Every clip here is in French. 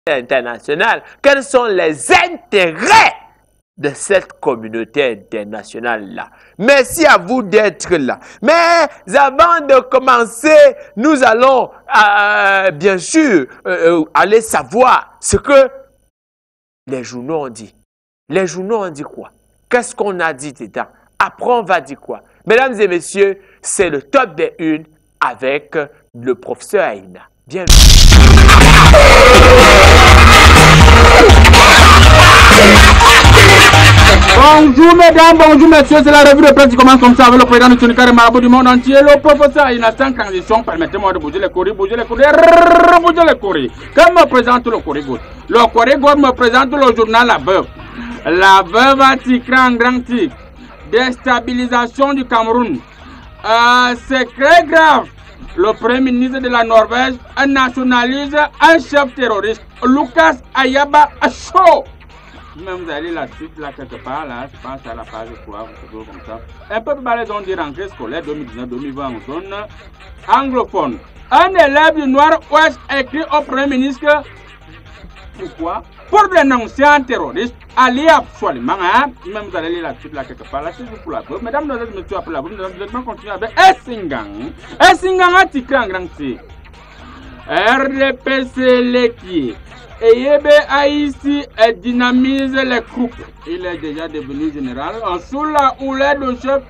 internationale, quels sont les intérêts de cette communauté internationale-là. Merci à vous d'être là. Mais avant de commencer, nous allons bien sûr aller savoir ce que les journaux ont dit. Les journaux ont dit quoi? Qu'est-ce qu'on a dit dedans? Après, on va dire quoi? Mesdames et messieurs, c'est le top des unes avec le professeur Aïna. Bienvenue. Bonjour mesdames, bonjour messieurs, c'est la revue de presse qui commence comme ça avec le président de Tunikari Marabout du monde entier, le professeur Aïna. Sans transition, permettez-moi de bouger les courriers, bouger les courriers. Comme me présente le courrier gauche? Le courrier gauche me présente le journal La Veuve. La Veuve a titré en grand titre: déstabilisation du Cameroun. C'est très grave. Le premier ministre de la Norvège nationalise un chef terroriste, Lucas Ayaba Chaud. Même vous allez la suite là quelque part là, je pense à la page 3, toujours comme ça. Un peu plus bas les ondes de rentrée scolaire 2019-2020 en zone anglophone. Un élève du Nord-Ouest écrit au Premier ministre. Pourquoi? Pour dénoncer un terroriste allié absolument, hein? Même vous allez lire la suite là quelque part, là c'est juste pour la preuve. Mesdames, messieurs, après la preuve, nous allons continuer avec Essingang. Essingang a titré en grand titre: RDPC Lekié. Eyebe Aïssi dynamise les troupes. Il est déjà devenu général. Sous la houlette du chef.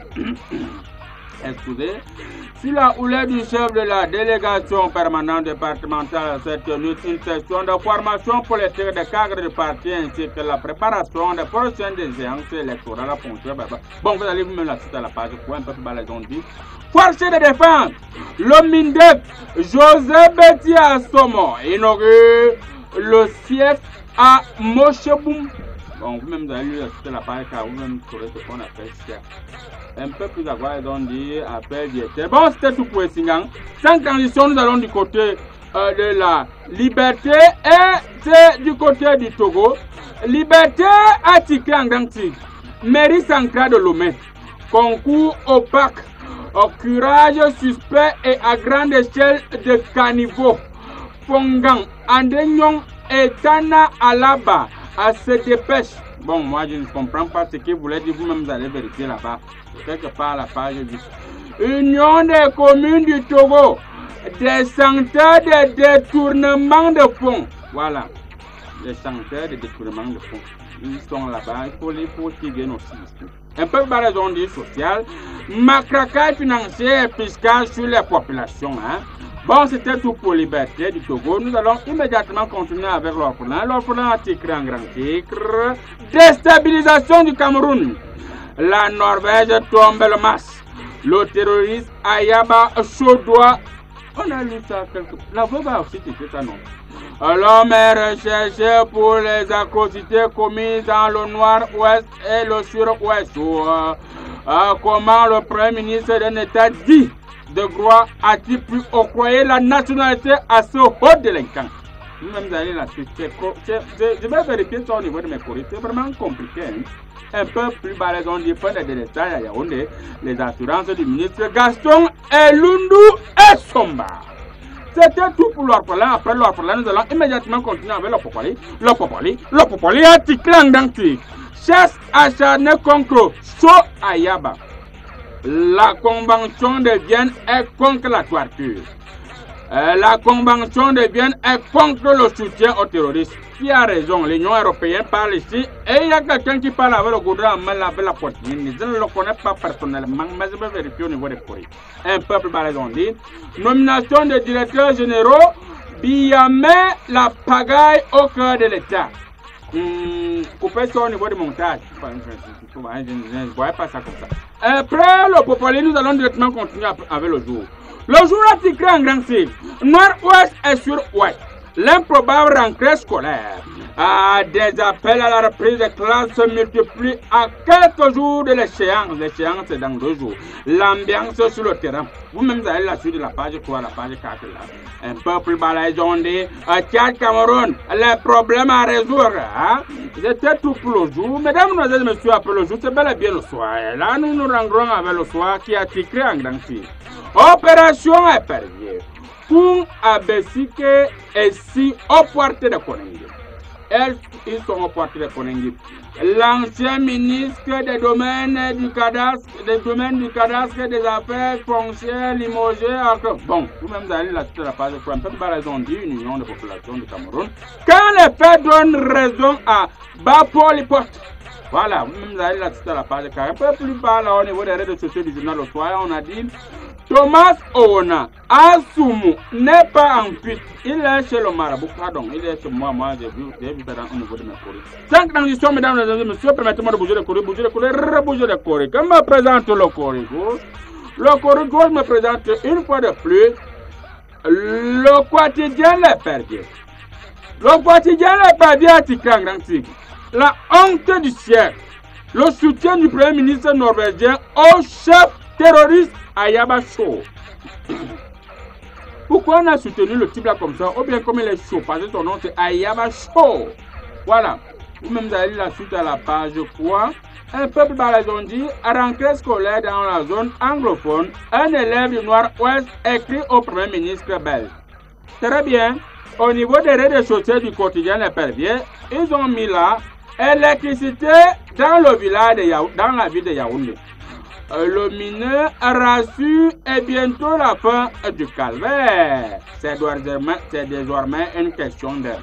Excusez. Sous la houlette du chef de la délégation permanente départementale s'est tenue une session de formation politique des cadres de parti ainsi que la préparation des prochaines échéances électorales à Pontier. Bon, vous allez vous-même la suite à la page pour un peu plus bas les ondes. Force de défense. Le MINDEF José Betty Assomo inaugure le siège à Mocheboum. Bon, vous-même vous allez lire la page car vous-même saurez ce qu'on appelle ça. Un peu plus à quoi ils ont dit, appel diété. Bon, c'était tout pour Essingang. Sans transition, nous allons du côté de la Liberté et c'est du côté du Togo. Liberté a titré en grand titre: mairie centrale de Lomé. Concours opaque, au curage suspect et à grande échelle de caniveau. Fongang, Andegnon et Tana Alaba à se dépêche. Bon, moi je ne comprends pas ce que vous voulez dire, vous-même vous allez vérifier là-bas. Quelque part à la page 10. Union des communes du Togo, des centres de détournement de fonds. Voilà, les centres de détournement de fonds. Ils sont là-bas, il faut les qu'ils viennent aussi. Un peu par raison dit sociale, matraquage financier et fiscal sur les populations. Hein. Bon, c'était tout pour Liberté du Togo. Nous allons immédiatement continuer avec l'orphelin. L'orphelin a titré en grand titre: déstabilisation du Cameroun. La Norvège tombe le masque. Le terroriste Ayaba Chodoa. On a lu ça quelque part. La Veuve a aussi titré ça, non? L'homme est recherché pour les atrocités commises dans le Nord-Ouest et le Sud-Ouest. Comment le Premier ministre d'un État dit de droit a-t-il pu octroyer la nationalité à ce haut délinquant? Vous-même vous allez la suite. Je vais vérifier ça au niveau de mes courriers. C'est vraiment compliqué. Hein? Un peu plus bas, les on dit point de détails à Yaoundé. Les assurances du ministre Gaston Elundu et Somba. C'était tout pour l'orphelin. Après l'orphelin, nous allons immédiatement continuer avec l'Opopoli. L'Opopoli a titré en grand titre: chasse acharnée contre So Ayaba. La convention de Vienne est contre la torture. La convention de Vienne est contre le soutien aux terroristes. Qui a raison? L'Union européenne parle ici et il y a quelqu'un qui parle avec le gouvernement avec la poitrine. Je ne le connais pas personnellement, mais je vais vérifier au niveau des courriers. Un peuple par raison dit: nomination des directeurs généraux, Biamé la pagaille au cœur de l'État. Coupez ça au niveau du montage. Je ne voyais pas ça comme ça. Après le Popoli, nous allons directement continuer avec le jour. Le jour a titré en grand titre: Nord-Ouest et Sud-Ouest. L'improbable rentrée scolaire. Des appels à la reprise des classes se multiplient à quelques jours de l'échéance. L'échéance est dans 2 jours. L'ambiance sur le terrain. Vous-même, vous allez la suite de la page 3, la page 4 là. Un peuple balaisondé. Tchad, Cameroun. Les problèmes à résoudre. Hein? C'était tout pour le jour. Mesdames, mesdemoiselles, messieurs, après le jour, c'est bel et bien le soir. Et là, nous nous rendrons avec le soir qui a titré en grand titre: opération épervier. pour Abesike et si au porte de Konengi. Ils sont au porte de Konengi. L'ancien ministre des domaines du cadastre, des affaires foncières, limogé. Bon, vous-même vous allez la citer la page, pour un peu de raison dit, une union de population du Cameroun. Quand les faits donnent raison à Bapol Porte. Voilà, vous-même vous allez la citer la page, car un peu plus bas là au niveau des réseaux sociaux du journal au soir, on a dit Thomas Oona Asumu n'est pas en fuite. Il est chez le marabout, pardon, il est chez moi, j'ai vu ça au niveau de mes courriers. Sans transition, mesdames et messieurs, permettez-moi de bouger le courrier, rebouger le courrier. Quand me présente le courrier gauche me présente une fois de plus le quotidien Les Perdiers. Le quotidien Les Perdiers à Tikang, la honte du siècle, le soutien du premier ministre norvégien au chef terroriste Ayaba Show. Pourquoi on a soutenu le type là comme ça, ou bien comme il est chaud, parce que son nom c'est Ayaba Show. Voilà. Vous-même vous allez la suite à la page quoi. Un peuple balazondi à rentrée scolaire dans la zone anglophone, un élève du Nord-Ouest écrit au premier ministre belge. Très bien. Au niveau des rez-de-chaussée du quotidien Les Perdiers, ils ont mis là électricité dans le village de dans la ville de Yaoundé. Le mineur rassure et bientôt la fin du calvaire. C'est désormais une question d'heure.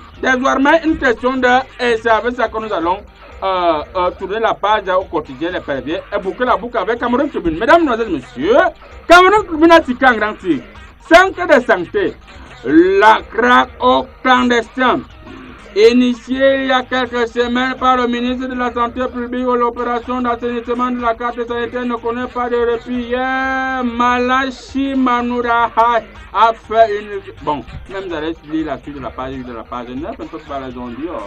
Et c'est avec ça que nous allons tourner la page au quotidien Les Perdiers et boucler la boucle avec Cameroun Tribune. Mesdames, Mesdemoiselles, Messieurs, Cameroun Tribune a tiré un grand tir. Centre de santé, la craque au clandestin. Initié il y a quelques semaines par le ministre de la Santé publique, l'opération d'assainissement de la carte sanitaire ne connaît pas de répit. Hier, Malachi Manoura a fait une... Bon, même vous allez lire la suite de la page 9, un peu par les ont dit...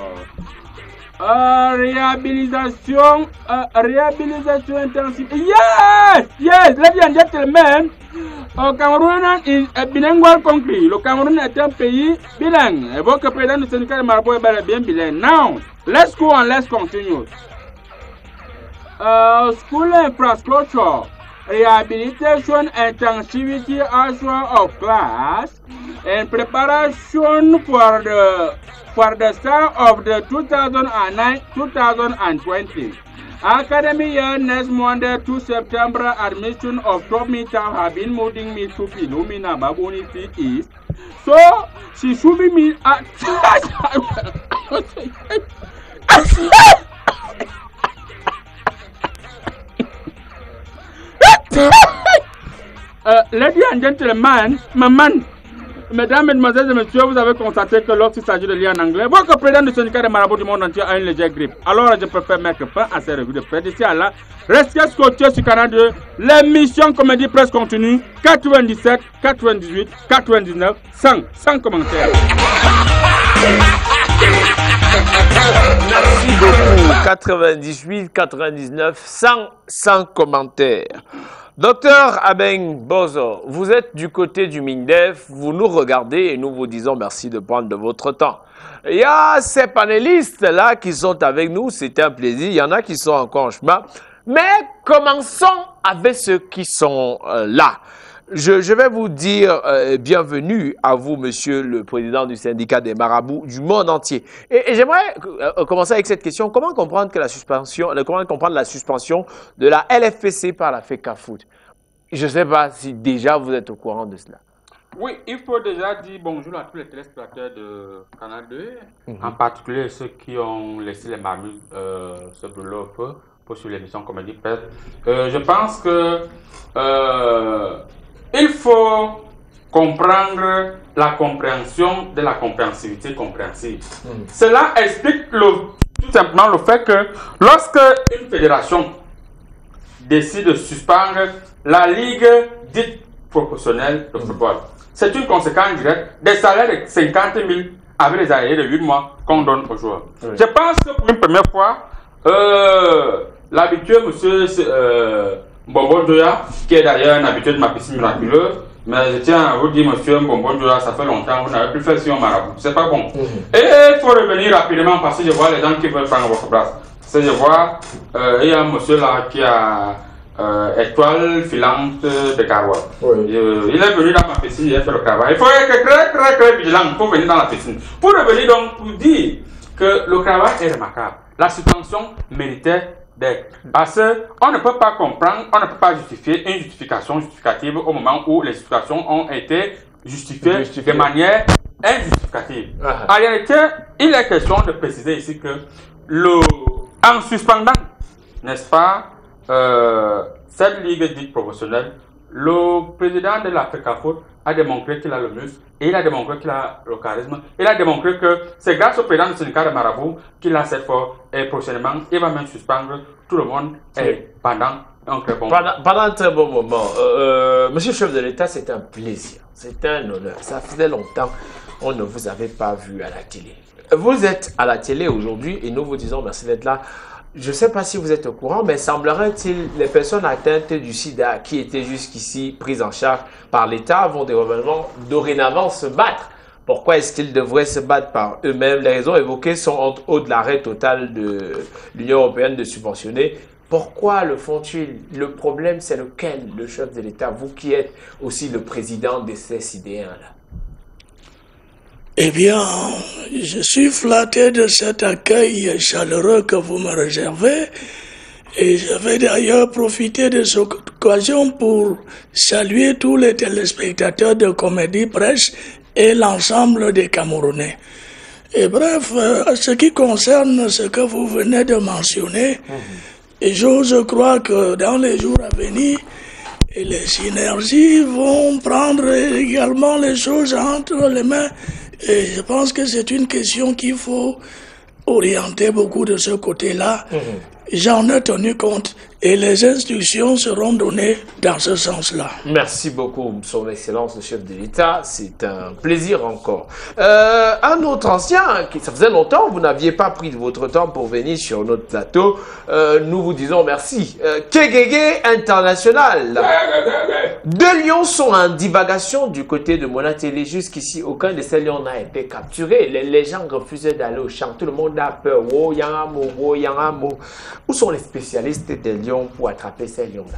réhabilitation intensive. Yes, ladies and gentlemen. Au Cameroun, bilingual conclu. Le Cameroun est un pays bilingue. Et votre président du syndicat de Marabout est bel et bien bilingue. Now, let's go and let's continue. School infrastructure, rehabilitation intensivity hour of class, and preparation for the start of the 2009-2020. Academy year next Monday to September, admission of top meter have been moving me to Philomena Baboni East. So, she should be me at ladies and gentlemen, mesdames, mesdemoiselles et messieurs, vous avez constaté que lorsqu'il s'agit de lire en anglais, votre président du syndicat des marabouts du monde entier a une légère grippe. Alors, je préfère mettre fin à ces revues de presse. D'ici à là, restez scotchés sur Canal 2, l'émission Comédie Presse Continue, 97, 98, 99, 100 commentaires. Merci beaucoup. 98, 99, 100 commentaires. Docteur Abeng Bozo, vous êtes du côté du MINDEF, vous nous regardez et nous vous disons merci de prendre de votre temps. Il y a ces panélistes-là qui sont avec nous, c'est un plaisir, il y en a qui sont encore en chemin. Mais commençons avec ceux qui sont là. Je vais vous dire bienvenue à vous, monsieur le président du syndicat des marabouts du monde entier. Et j'aimerais commencer avec cette question. Comment comprendre la suspension de la LFPC par la FECAFOOT? Je ne sais pas si déjà vous êtes au courant de cela. Oui, il faut déjà dire bonjour à tous les téléspectateurs de Canal 2, en particulier ceux qui ont laissé les marmites se brûler au feu pour suivre l'émission Comédie Presse. Je pense que il faut comprendre la compréhension de la compréhensivité compréhensible. Cela explique tout simplement le fait que lorsque une fédération décide de suspendre la ligue dite professionnelle de football, c'est une conséquence directe des salaires de 50 000 avec les arriérés de 8 mois qu'on donne aux joueurs. Je pense que pour une première fois, l'habitué monsieur Bonbon Joya, qui est d'ailleurs un habitué de ma piscine miraculeuse, mais je tiens à vous dire, monsieur Bonbon Joya, ça fait longtemps que vous n'avez plus fait sur marabout. C'est pas bon. Et il faut revenir rapidement parce que je vois les gens qui veulent prendre votre place. Je vois, il y a un monsieur là qui a étoile filante de Garoua. Oui. Il est venu dans ma piscine, il a fait le travail. Il faut être très très vigilant pour venir dans la piscine. Pour revenir donc, pour dire que le travail est remarquable. La suspension méritait d'être. Parce qu'on ne peut pas comprendre, on ne peut pas justifier une justification justificative au moment où les justifications ont été justifiées de manière injustificative. En réalité, il est question de préciser ici que en suspendant, n'est-ce pas, cette ligue dite professionnelle, le président de la FECAFOOT a démontré qu'il a le muscle et il a démontré qu'il a le charisme. Il a démontré que c'est grâce au président du syndicat de Marabout qu'il a cette force et prochainement il va même suspendre tout le monde et pendant un très bon moment. Pendant un très bon moment. Monsieur le chef de l'État, c'est un plaisir, c'est un honneur. Ça faisait longtemps on ne vous avait pas vu à la télé. Vous êtes à la télé aujourd'hui et nous vous disons merci d'être là. Je ne sais pas si vous êtes au courant, mais semblerait-il les personnes atteintes du sida qui étaient jusqu'ici prises en charge par l'État vont dorénavant se battre. Pourquoi est-ce qu'ils devraient se battre par eux-mêmes? Les raisons évoquées sont entre autres l'arrêt total de l'Union européenne de subventionner. Pourquoi le font-ils? Le problème, c'est lequel, le chef de l'État, vous qui êtes aussi le président de ces sidéens-là? Eh bien, je suis flatté de cet accueil chaleureux que vous me réservez et je vais d'ailleurs profiter de cette occasion pour saluer tous les téléspectateurs de Comédie Presse et l'ensemble des Camerounais. Et bref, en ce qui concerne ce que vous venez de mentionner, j'ose croire que dans les jours à venir, les synergies vont prendre également les choses entre les mains. Et je pense que c'est une question qu'il faut orienter beaucoup de ce côté-là. J'en ai tenu compte et les instructions seront données dans ce sens-là. Merci beaucoup, Son Excellence le chef de l'État. C'est un plaisir encore. Un autre ancien, ça faisait longtemps, vous n'aviez pas pris de votre temps pour venir sur notre plateau. Nous vous disons merci. Kegege International. Deux lions sont en divagation du côté de Monatélé. Jusqu'ici, aucun de ces lions n'a été capturé. Les gens refusaient d'aller au champ. Tout le monde a peur. Oh, yangamo, oh, yangamo. Où sont les spécialistes des lions pour attraper ces lions-là?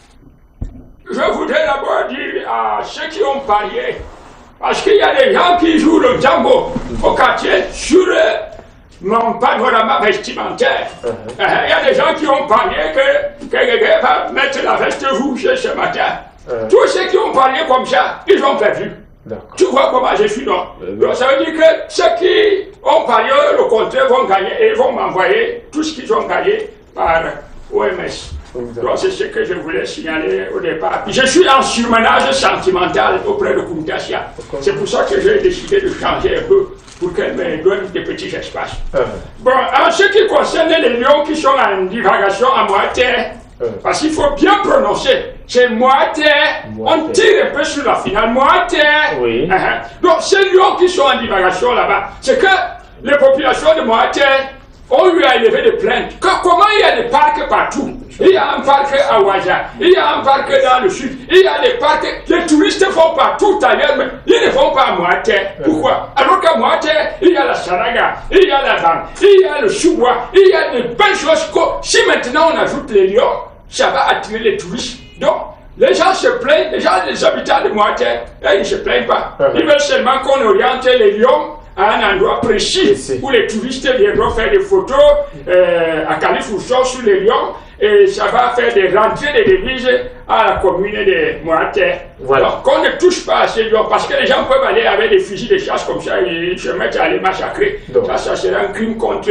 Je voudrais d'abord dire à ceux qui ont parié, parce qu'il y a des gens qui jouent le Django au quartier sur mon panorama vestimentaire. Il y a des gens qui ont parié que quelqu'un va mettre la veste rouge ce matin. Tous ceux qui ont parié comme ça, ils ont perdu. Tu vois comment je suis, non? Donc ça veut dire que ceux qui ont parié le contraire vont gagner et vont m'envoyer tout ce qu'ils ont gagné par OMS. Donc c'est ce que je voulais signaler au départ. Puis je suis en surmenage sentimental auprès de Koumtasia. C'est pour ça que j'ai décidé de changer un peu pour qu'elle me donne des petits espaces. Bon, en ce qui concerne les lions qui sont en divagation à moitié, parce qu'il faut bien prononcer, c'est moitié, on tire un peu sur la finale, moitié. Oui. Donc ces lions qui sont en divagation là-bas, c'est que les populations de moitié ont eu à élever des plaintes. Comment il y a des parcs partout? Il y a un parc à Ouaja, il y a un parc dans le sud, il y a des parcs, les touristes vont partout ailleurs, mais ils ne vont pas à Moaté. Pourquoi? Alors qu'à Moaté, il y a la Saraga, il y a la Dame, il y a le Choubois, il y a de belles choses. Si maintenant on ajoute les lions, ça va attirer les touristes. Donc, les gens se plaignent, les habitants de Moaté, ils ne se plaignent pas. Ils veulent seulement qu'on oriente les lions à un endroit précis où les touristes viendront faire des photos à Califourchon sur les lions et ça va faire des rentrées de devises à la commune de Moaté. Voilà. Donc qu'on ne touche pas à ces lions parce que les gens peuvent aller avec des fusils de chasse comme ça et ils se mettent à les massacrer. Donc, ça sera un crime contre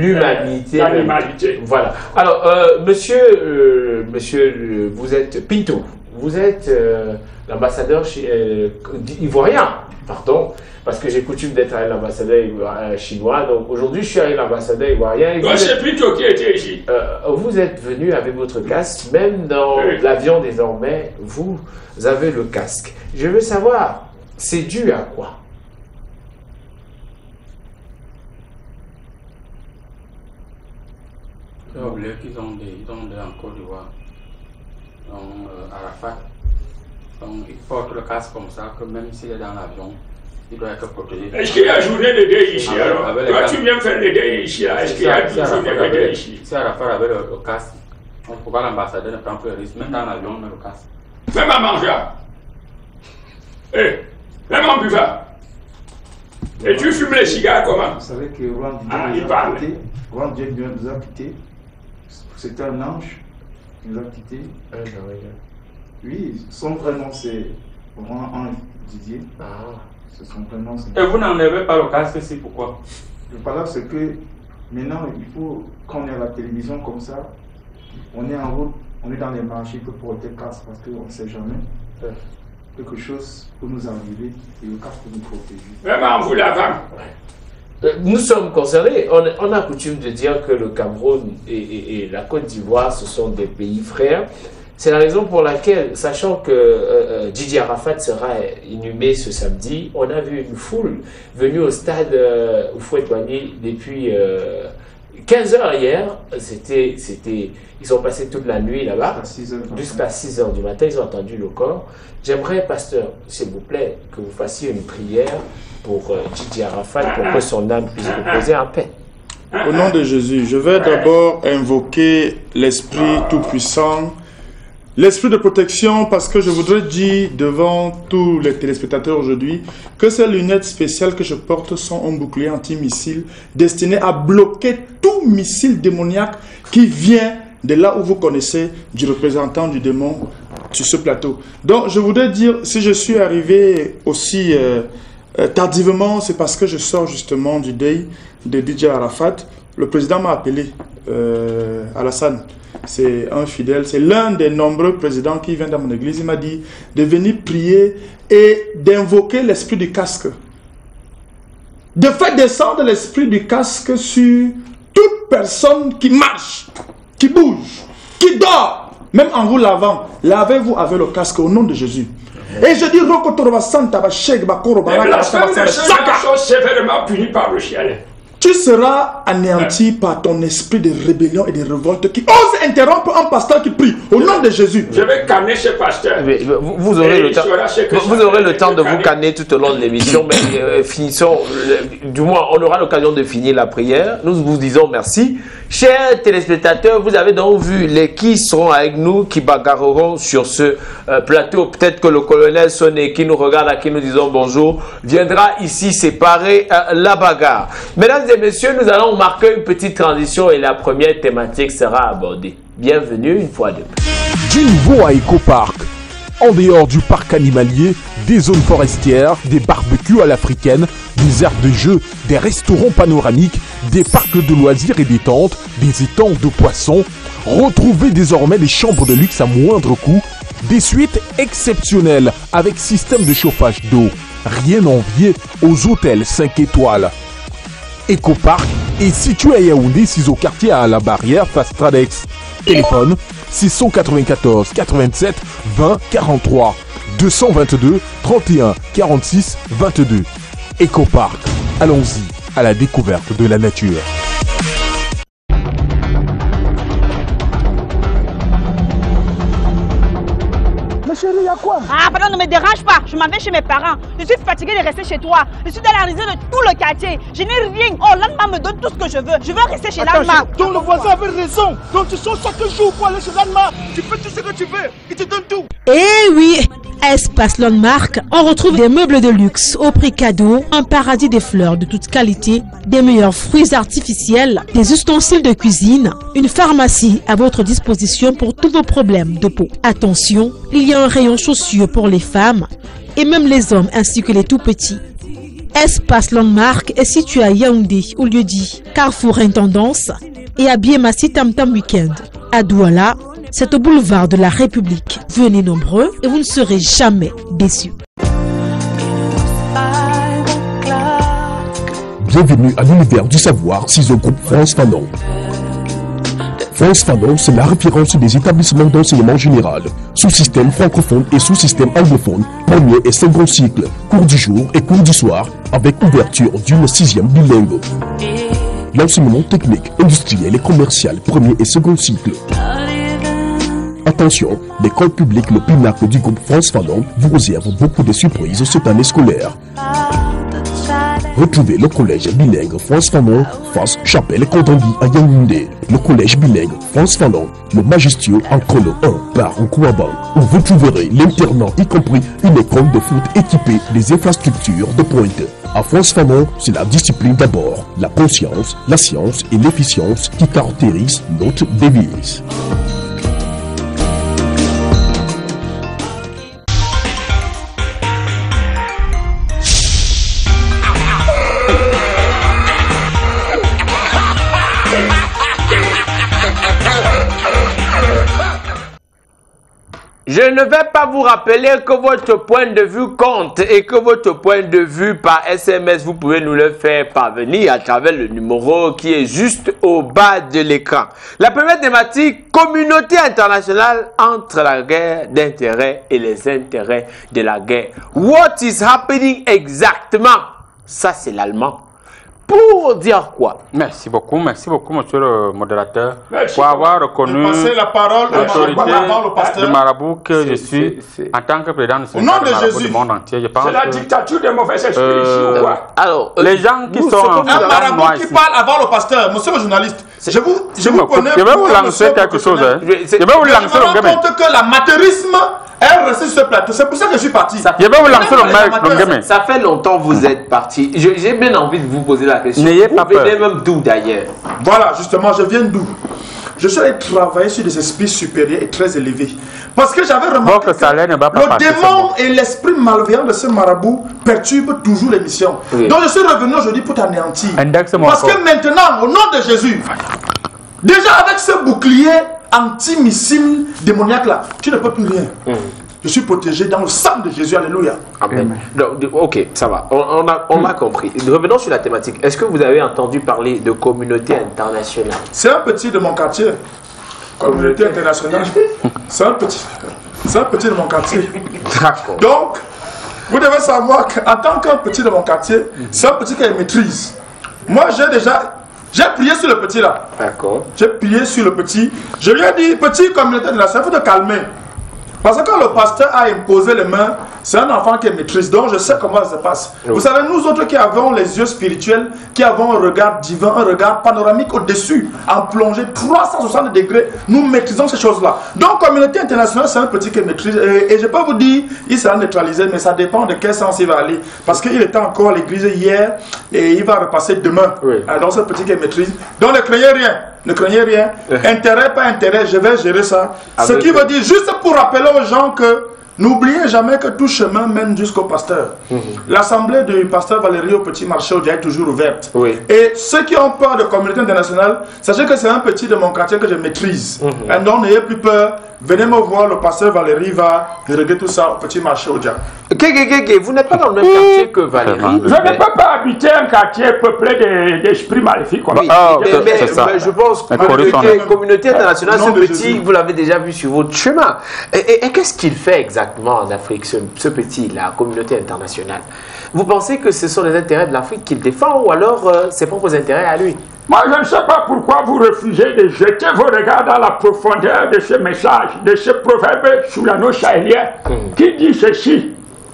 l'humanité. Voilà. Alors, monsieur, vous êtes Pinto, vous êtes l'ambassadeur ivoirien, pardon. Parce que j'ai coutume d'être avec l'ambassadeur chinois. Donc aujourd'hui, je suis avec l'ambassadeur ivoirien. C'est plutôt qui était ici. Vous êtes venu avec votre casque. Même dans l'avion désormais, vous avez le casque. Je veux savoir, c'est dû à quoi? J'ai oublié qu'ils ont des en Côte d'Ivoire. Donc, Arafat. Donc, il porte le casque comme ça, que même s'il est dans l'avion, il doit être protégé. Est-ce qu'il y a journée de deuil ici alors? Toi, tu viens faire le deuil ici là. Est-ce qu'il y a journée de deuil ici? C'est Arafat avec le casque. Pourquoi l'ambassadeur ne prend plus le risque? Même dans l'avion, on met le casque. Même à manger. Même en buvant. Et tu fumes les cigares comment? Vous savez que Rwanda nous a quittés. C'était un ange qui nous a quittés. Oui, son vrai nom c'est Ange Didier. C'est son vrai nom. Et vous n'enlevez pas le casque, c'est pourquoi? Le problème c'est que maintenant il faut, quand on est à la télévision comme ça, on est en route, on est dans les marchés, il faut porter le casque parce qu'on ne sait jamais. Quelque chose peut nous arriver et le casque peut nous protéger. Vraiment, vous l'avez. Nous sommes concernés. On a coutume de dire que le Cameroun et la Côte d'Ivoire, ce sont des pays frères. C'est la raison pour laquelle, sachant que Didier Arafat sera inhumé ce samedi, on a vu une foule venue au stade Houphouët-Boigny depuis 15 h hier. Ils ont passé toute la nuit là-bas, jusqu'à 6 h du matin, ils ont entendu le corps. J'aimerais, pasteur, s'il vous plaît, que vous fassiez une prière pour Didier Arafat, pour que son âme puisse reposer en paix. Au nom de Jésus, je vais d'abord invoquer l'Esprit Tout-Puissant, l'Esprit de protection, parce que je voudrais dire devant tous les téléspectateurs aujourd'hui que ces lunettes spéciales que je porte sont un bouclier anti-missile destiné à bloquer tout missile démoniaque qui vient de là où vous connaissez du représentant du démon sur ce plateau. Donc je voudrais dire, si je suis arrivé aussi tardivement, c'est parce que je sors justement du deuil de Didier Arafat. Le président m'a appelé, Alassane, c'est un fidèle, c'est l'un des nombreux présidents qui vient dans mon église. Il m'a dit de venir prier et d'invoquer l'esprit du casque. De faire descendre l'esprit du casque sur toute personne qui marche, qui bouge, qui dort. Même en vous lavant, lavez-vous avec le casque au nom de Jésus. Et je dis, sévèrement puni par le ciel. Tu seras anéanti par ton esprit de rébellion et de révolte qui ose interrompre un pasteur qui prie au nom de Jésus. Je vais calmer ce pasteur. Vous aurez le temps de vous calmer tout au long de l'émission, mais finissons, du moins on aura l'occasion de finir la prière. Nous vous disons merci. Chers téléspectateurs, vous avez donc vu les qui seront avec nous, qui bagarreront sur ce plateau. Peut-être que le colonel Sonné qui nous regarde, à qui nous disons bonjour, viendra ici séparer la bagarre. Mesdames et messieurs, nous allons marquer une petite transition et la première thématique sera abordée. Bienvenue une fois de plus. Du nouveau à Ecopark. En dehors du parc animalier, des zones forestières, des barbecues à l'africaine, des aires de jeux, des restaurants panoramiques, des parcs de loisirs et des tentes, des étangs de poissons. Retrouvez désormais des chambres de luxe à moindre coût, des suites exceptionnelles avec système de chauffage d'eau. Rien envié aux hôtels 5 étoiles. Ecopark est situé à Yaoundé, 6 au quartier à la barrière face Tradex. Téléphone 694 87 20 43 222 31 46 22. Ecopark, allons-y à la découverte de la nature. Mais chérie, il y a quoi? Ah, pardon, ne me dérange pas. Je m'en vais chez mes parents. Je suis fatiguée de rester chez toi. Je suis dans la risée de tout le quartier. Je n'ai rien. Oh, Landma me donne tout ce que je veux. Je veux rester chez Landma. Donc le voisin avait raison. Donc tu sors chaque jour pour aller chez Landma. Tu fais tout ce que tu veux. Il te donne tout. Eh oui, Espace Landmark, on retrouve des meubles de luxe au prix cadeau, un paradis des fleurs de toute qualité, des meilleurs fruits artificiels, des ustensiles de cuisine, une pharmacie à votre disposition pour tous vos problèmes de peau. Attention, il y a un rayon chaussures pour les femmes et même les hommes ainsi que les tout petits. Espace Landmark est situé à Yaoundé, au lieu dit Carrefour Intendance, et à Biémassi Tam Tam Weekend. À Douala, c'est au boulevard de la République. Venez nombreux et vous ne serez jamais déçus. Bienvenue à l'univers du savoir, CISO Groupe France Fanon. France Fanon, c'est la référence des établissements d'enseignement général, sous-système francophone et sous-système anglophone, premier et second cycle, cours du jour et cours du soir, avec ouverture d'une 6e bilingue. L'enseignement technique, industriel et commercial, premier et second cycle. Attention, l'école publique Le Pinacle du groupe France Fanon vous réserve beaucoup de surprises cette année scolaire. Retrouvez le collège bilingue France Fanon, face Chapelle Kondangui à Yaoundé. Le collège bilingue France Fanon, le majestueux en Kolo 1 par Nkouaban, où vous trouverez l'internat y compris une école de foot équipée des infrastructures de pointe. À France Fanon, c'est la discipline d'abord, la conscience, la science et l'efficience qui caractérisent notre devise. Je ne vais pas vous rappeler que votre point de vue compte et que votre point de vue par SMS, vous pouvez nous le faire parvenir à travers le numéro qui est juste au bas de l'écran. La première thématique, communauté internationale entre la guerre d'intérêt et les intérêts de la guerre. What is happening exactement? Ça, c'est l'allemand. Pour dire quoi? Merci beaucoup, monsieur le modérateur, pour avoir reconnu la parole l'autorité du marabout que je suis en tant que président au nom de Jésus du monde entier. C'est la dictature des mauvais esprits ici ou quoi? Alors, les gens qui sont en un marabout qui parle avant le pasteur, monsieur le journaliste, je vous connais. Je vais vous lancer quelque chose. Je vais vous lancer le gamin. Je me rends compte que l'amateurisme est resté sur ce plateau. C'est pour ça que je suis parti. Je vais vous lancer le gamin. Ça fait longtemps que vous êtes parti. J'ai bien envie de vous poser la question. N'ayez pas peur. Vous venez même d'où d'ailleurs? Voilà, justement, je viens d'où? Je suis allé travailler sur des esprits supérieurs et très élevés. Parce que j'avais remarqué que le démon et l'esprit malveillant de ce marabout perturbent toujours les missions. Oui. Donc je suis revenu aujourd'hui pour t'anéantir. Parce que maintenant, au nom de Jésus, déjà avec ce bouclier anti-missile démoniaque là, tu ne peux plus rien. Je suis protégé dans le sang de Jésus, alléluia. Amen. Ok, ça va, on a compris. Revenons sur la thématique. Est-ce que vous avez entendu parler de communauté internationale? C'est un petit de mon quartier. Communauté internationale. C'est un petit de mon quartier. D'accord. Donc, vous devez savoir qu'en tant qu'un petit de mon quartier, c'est un petit qui maîtrise. Moi, j'ai prié sur le petit là. D'accord. J'ai prié sur le petit. Je lui ai dit, petit communauté internationale, il faut te calmer. Parce que quand le pasteur a imposé les mains, c'est un enfant qui maîtrise. Donc je sais comment ça se passe. Oui. Vous savez, nous autres qui avons les yeux spirituels, qui avons un regard divin, un regard panoramique au-dessus, en plongée 360 degrés, nous maîtrisons ces choses-là. Donc communauté internationale, c'est un petit qui maîtrise. Et je peux vous dire, il sera neutralisé, mais ça dépend de quel sens il va aller. Parce qu'il était encore à l'église hier et il va repasser demain. Oui. Donc c'est un petit qui maîtrise. Donc ne craignez rien. Ne craignez rien. Intérêt, pas intérêt, je vais gérer ça. Ce qui veut dire, juste pour rappeler aux gens que n'oubliez jamais que tout chemin mène jusqu'au pasteur. L'assemblée du pasteur Valérie au Petit Marché est toujours ouverte. Oui. Et ceux qui ont peur de communauté internationale, sachez que c'est un petit de mon quartier que je maîtrise. Et donc n'ayez plus peur. Venez me voir, le pasteur Valérie va régler tout ça au Petit Marché au Dia. Vous n'êtes pas dans le même quartier que Valérie. Je ne peux pas habiter un quartier peuplé d'esprits maléfiques. Oui, mais je pense que communauté internationale, ce petit, vous l'avez déjà vu sur votre chemin. Et qu'est-ce qu'il fait exactement en Afrique, ce petit, la communauté internationale? Vous pensez que ce sont les intérêts de l'Afrique qu'il défend ou alors ses propres intérêts à lui? Moi, je ne sais pas pourquoi vous refusez de jeter vos regards dans la profondeur de ce message, de ce proverbe soulano-sahélien qui dit ceci.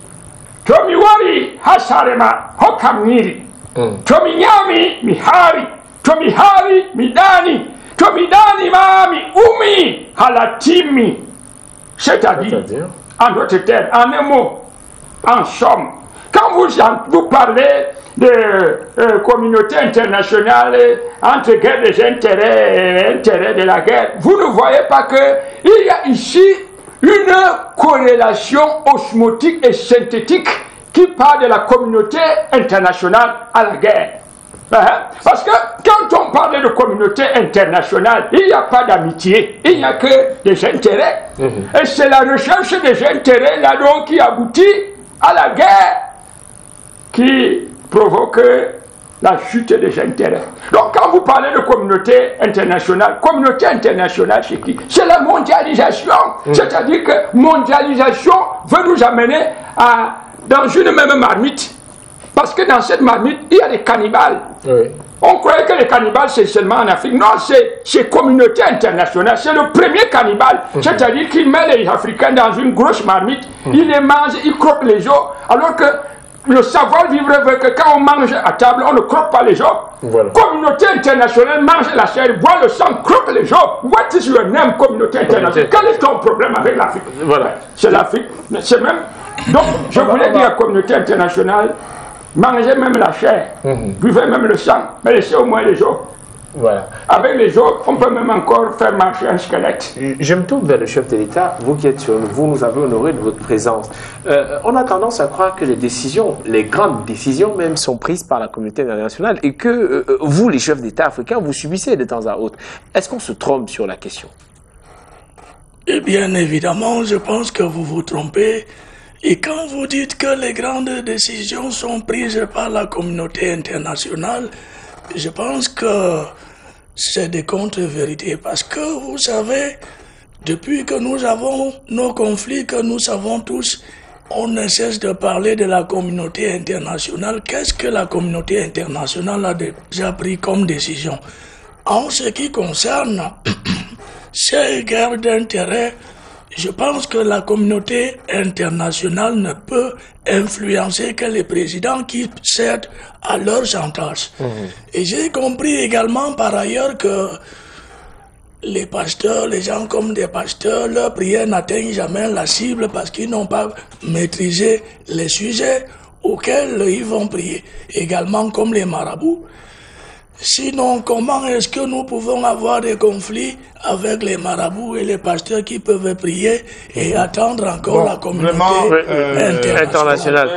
Tomiwari hasarema hokamiri. Tominyami mihari. Tomihari midani. Tomidani mami umi halatimi. C'est-à-dire, en d'autres termes, en un mot, en somme, quand vous parlez de communauté internationale entre guerre des intérêts et intérêts de la guerre, vous ne voyez pas qu'il y a ici une corrélation osmotique et synthétique qui part de la communauté internationale à la guerre. Parce que quand on parle de communauté internationale, il n'y a pas d'amitié, il n'y a que des intérêts. Et c'est la recherche des intérêts là donc qui aboutit à la guerre qui provoque la chute des intérêts. Donc quand vous parlez de communauté internationale c'est qui? C'est la mondialisation. C'est-à-dire que mondialisation veut nous amener dans une même marmite. Parce que dans cette marmite, il y a des cannibales. Oui. On croyait que les cannibales, c'est seulement en Afrique. Non, c'est communauté internationale. C'est le premier cannibale. C'est-à-dire qu'il met les Africains dans une grosse marmite, il les mange, il croque les os. Alors que le savoir-vivre veut que quand on mange à table, on ne croque pas les gens. Voilà. Communauté internationale mange la chair, boit le sang, croque les gens. What is your name, communauté internationale? Quel est ton problème avec l'Afrique? Voilà. C'est l'Afrique. C'est même. Donc, je voulais dire à la communauté internationale, mangez même la chair, buvez même le sang, mais laissez au moins les os. Voilà. Avec les os, on peut même encore faire marcher un squelette. Je me tourne vers le chef de l'État. Vous qui êtes sur nous, vous nous avez honoré de votre présence. On a tendance à croire que les décisions, les grandes décisions même, sont prises par la communauté internationale et que vous, les chefs d'État africains, vous subissez de temps à autre. Est-ce qu'on se trompe sur la question? Et bien évidemment, je pense que vous vous trompez. Et quand vous dites que les grandes décisions sont prises par la communauté internationale, je pense que c'est des contre-vérités. Parce que vous savez, depuis que nous avons nos conflits, que nous savons tous, on ne cesse de parler de la communauté internationale. Qu'est-ce que la communauté internationale a déjà pris comme décision? En ce qui concerne ces guerres d'intérêt, je pense que la communauté internationale ne peut influencer que les présidents qui cèdent à leur chantage. Et j'ai compris également par ailleurs que les pasteurs, les gens comme des pasteurs, leurs prières n'atteignent jamais la cible parce qu'ils n'ont pas maîtrisé les sujets auxquels ils vont prier. Également comme les marabouts. Sinon, comment est-ce que nous pouvons avoir des conflits avec les marabouts et les pasteurs qui peuvent prier et attendre encore la communauté internationale?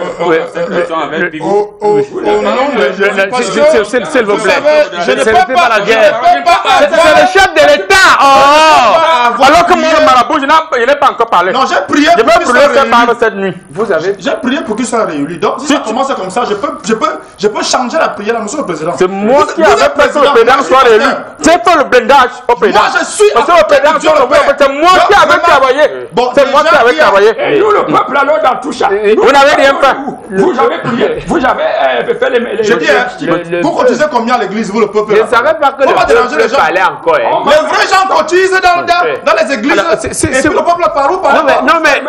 S'il vous plaît, je ne peux pas la guerre. C'est le chef de l'État. Alors que moi, le marabout, je n'ai pas encore parlé. Non, j'ai prié pour qu'il soit réuni cette nuit. J'ai prié pour qu'il soit réuni. Donc, si ça commence comme ça, je peux changer la prière, monsieur le président. C'est moi qui avais fait que le président soit réélu. C'est pas le blindage au président. Moi, je suis. Parce que le président soit réélu. C'est moi qui avais travaillé. C'est moi qui avais travaillé. Et nous, le peuple, alors, dans tout ça. Vous n'avez rien fait. Vous avez prié. Vous avez fait les. Je dis, vous cotisez combien à l'église, vous, le peuple? Je ne savais pas que le peuple parlait encore. Les vrais gens cotisent dans les églises. Et puis le peuple parle ou parle pas? Non, mais,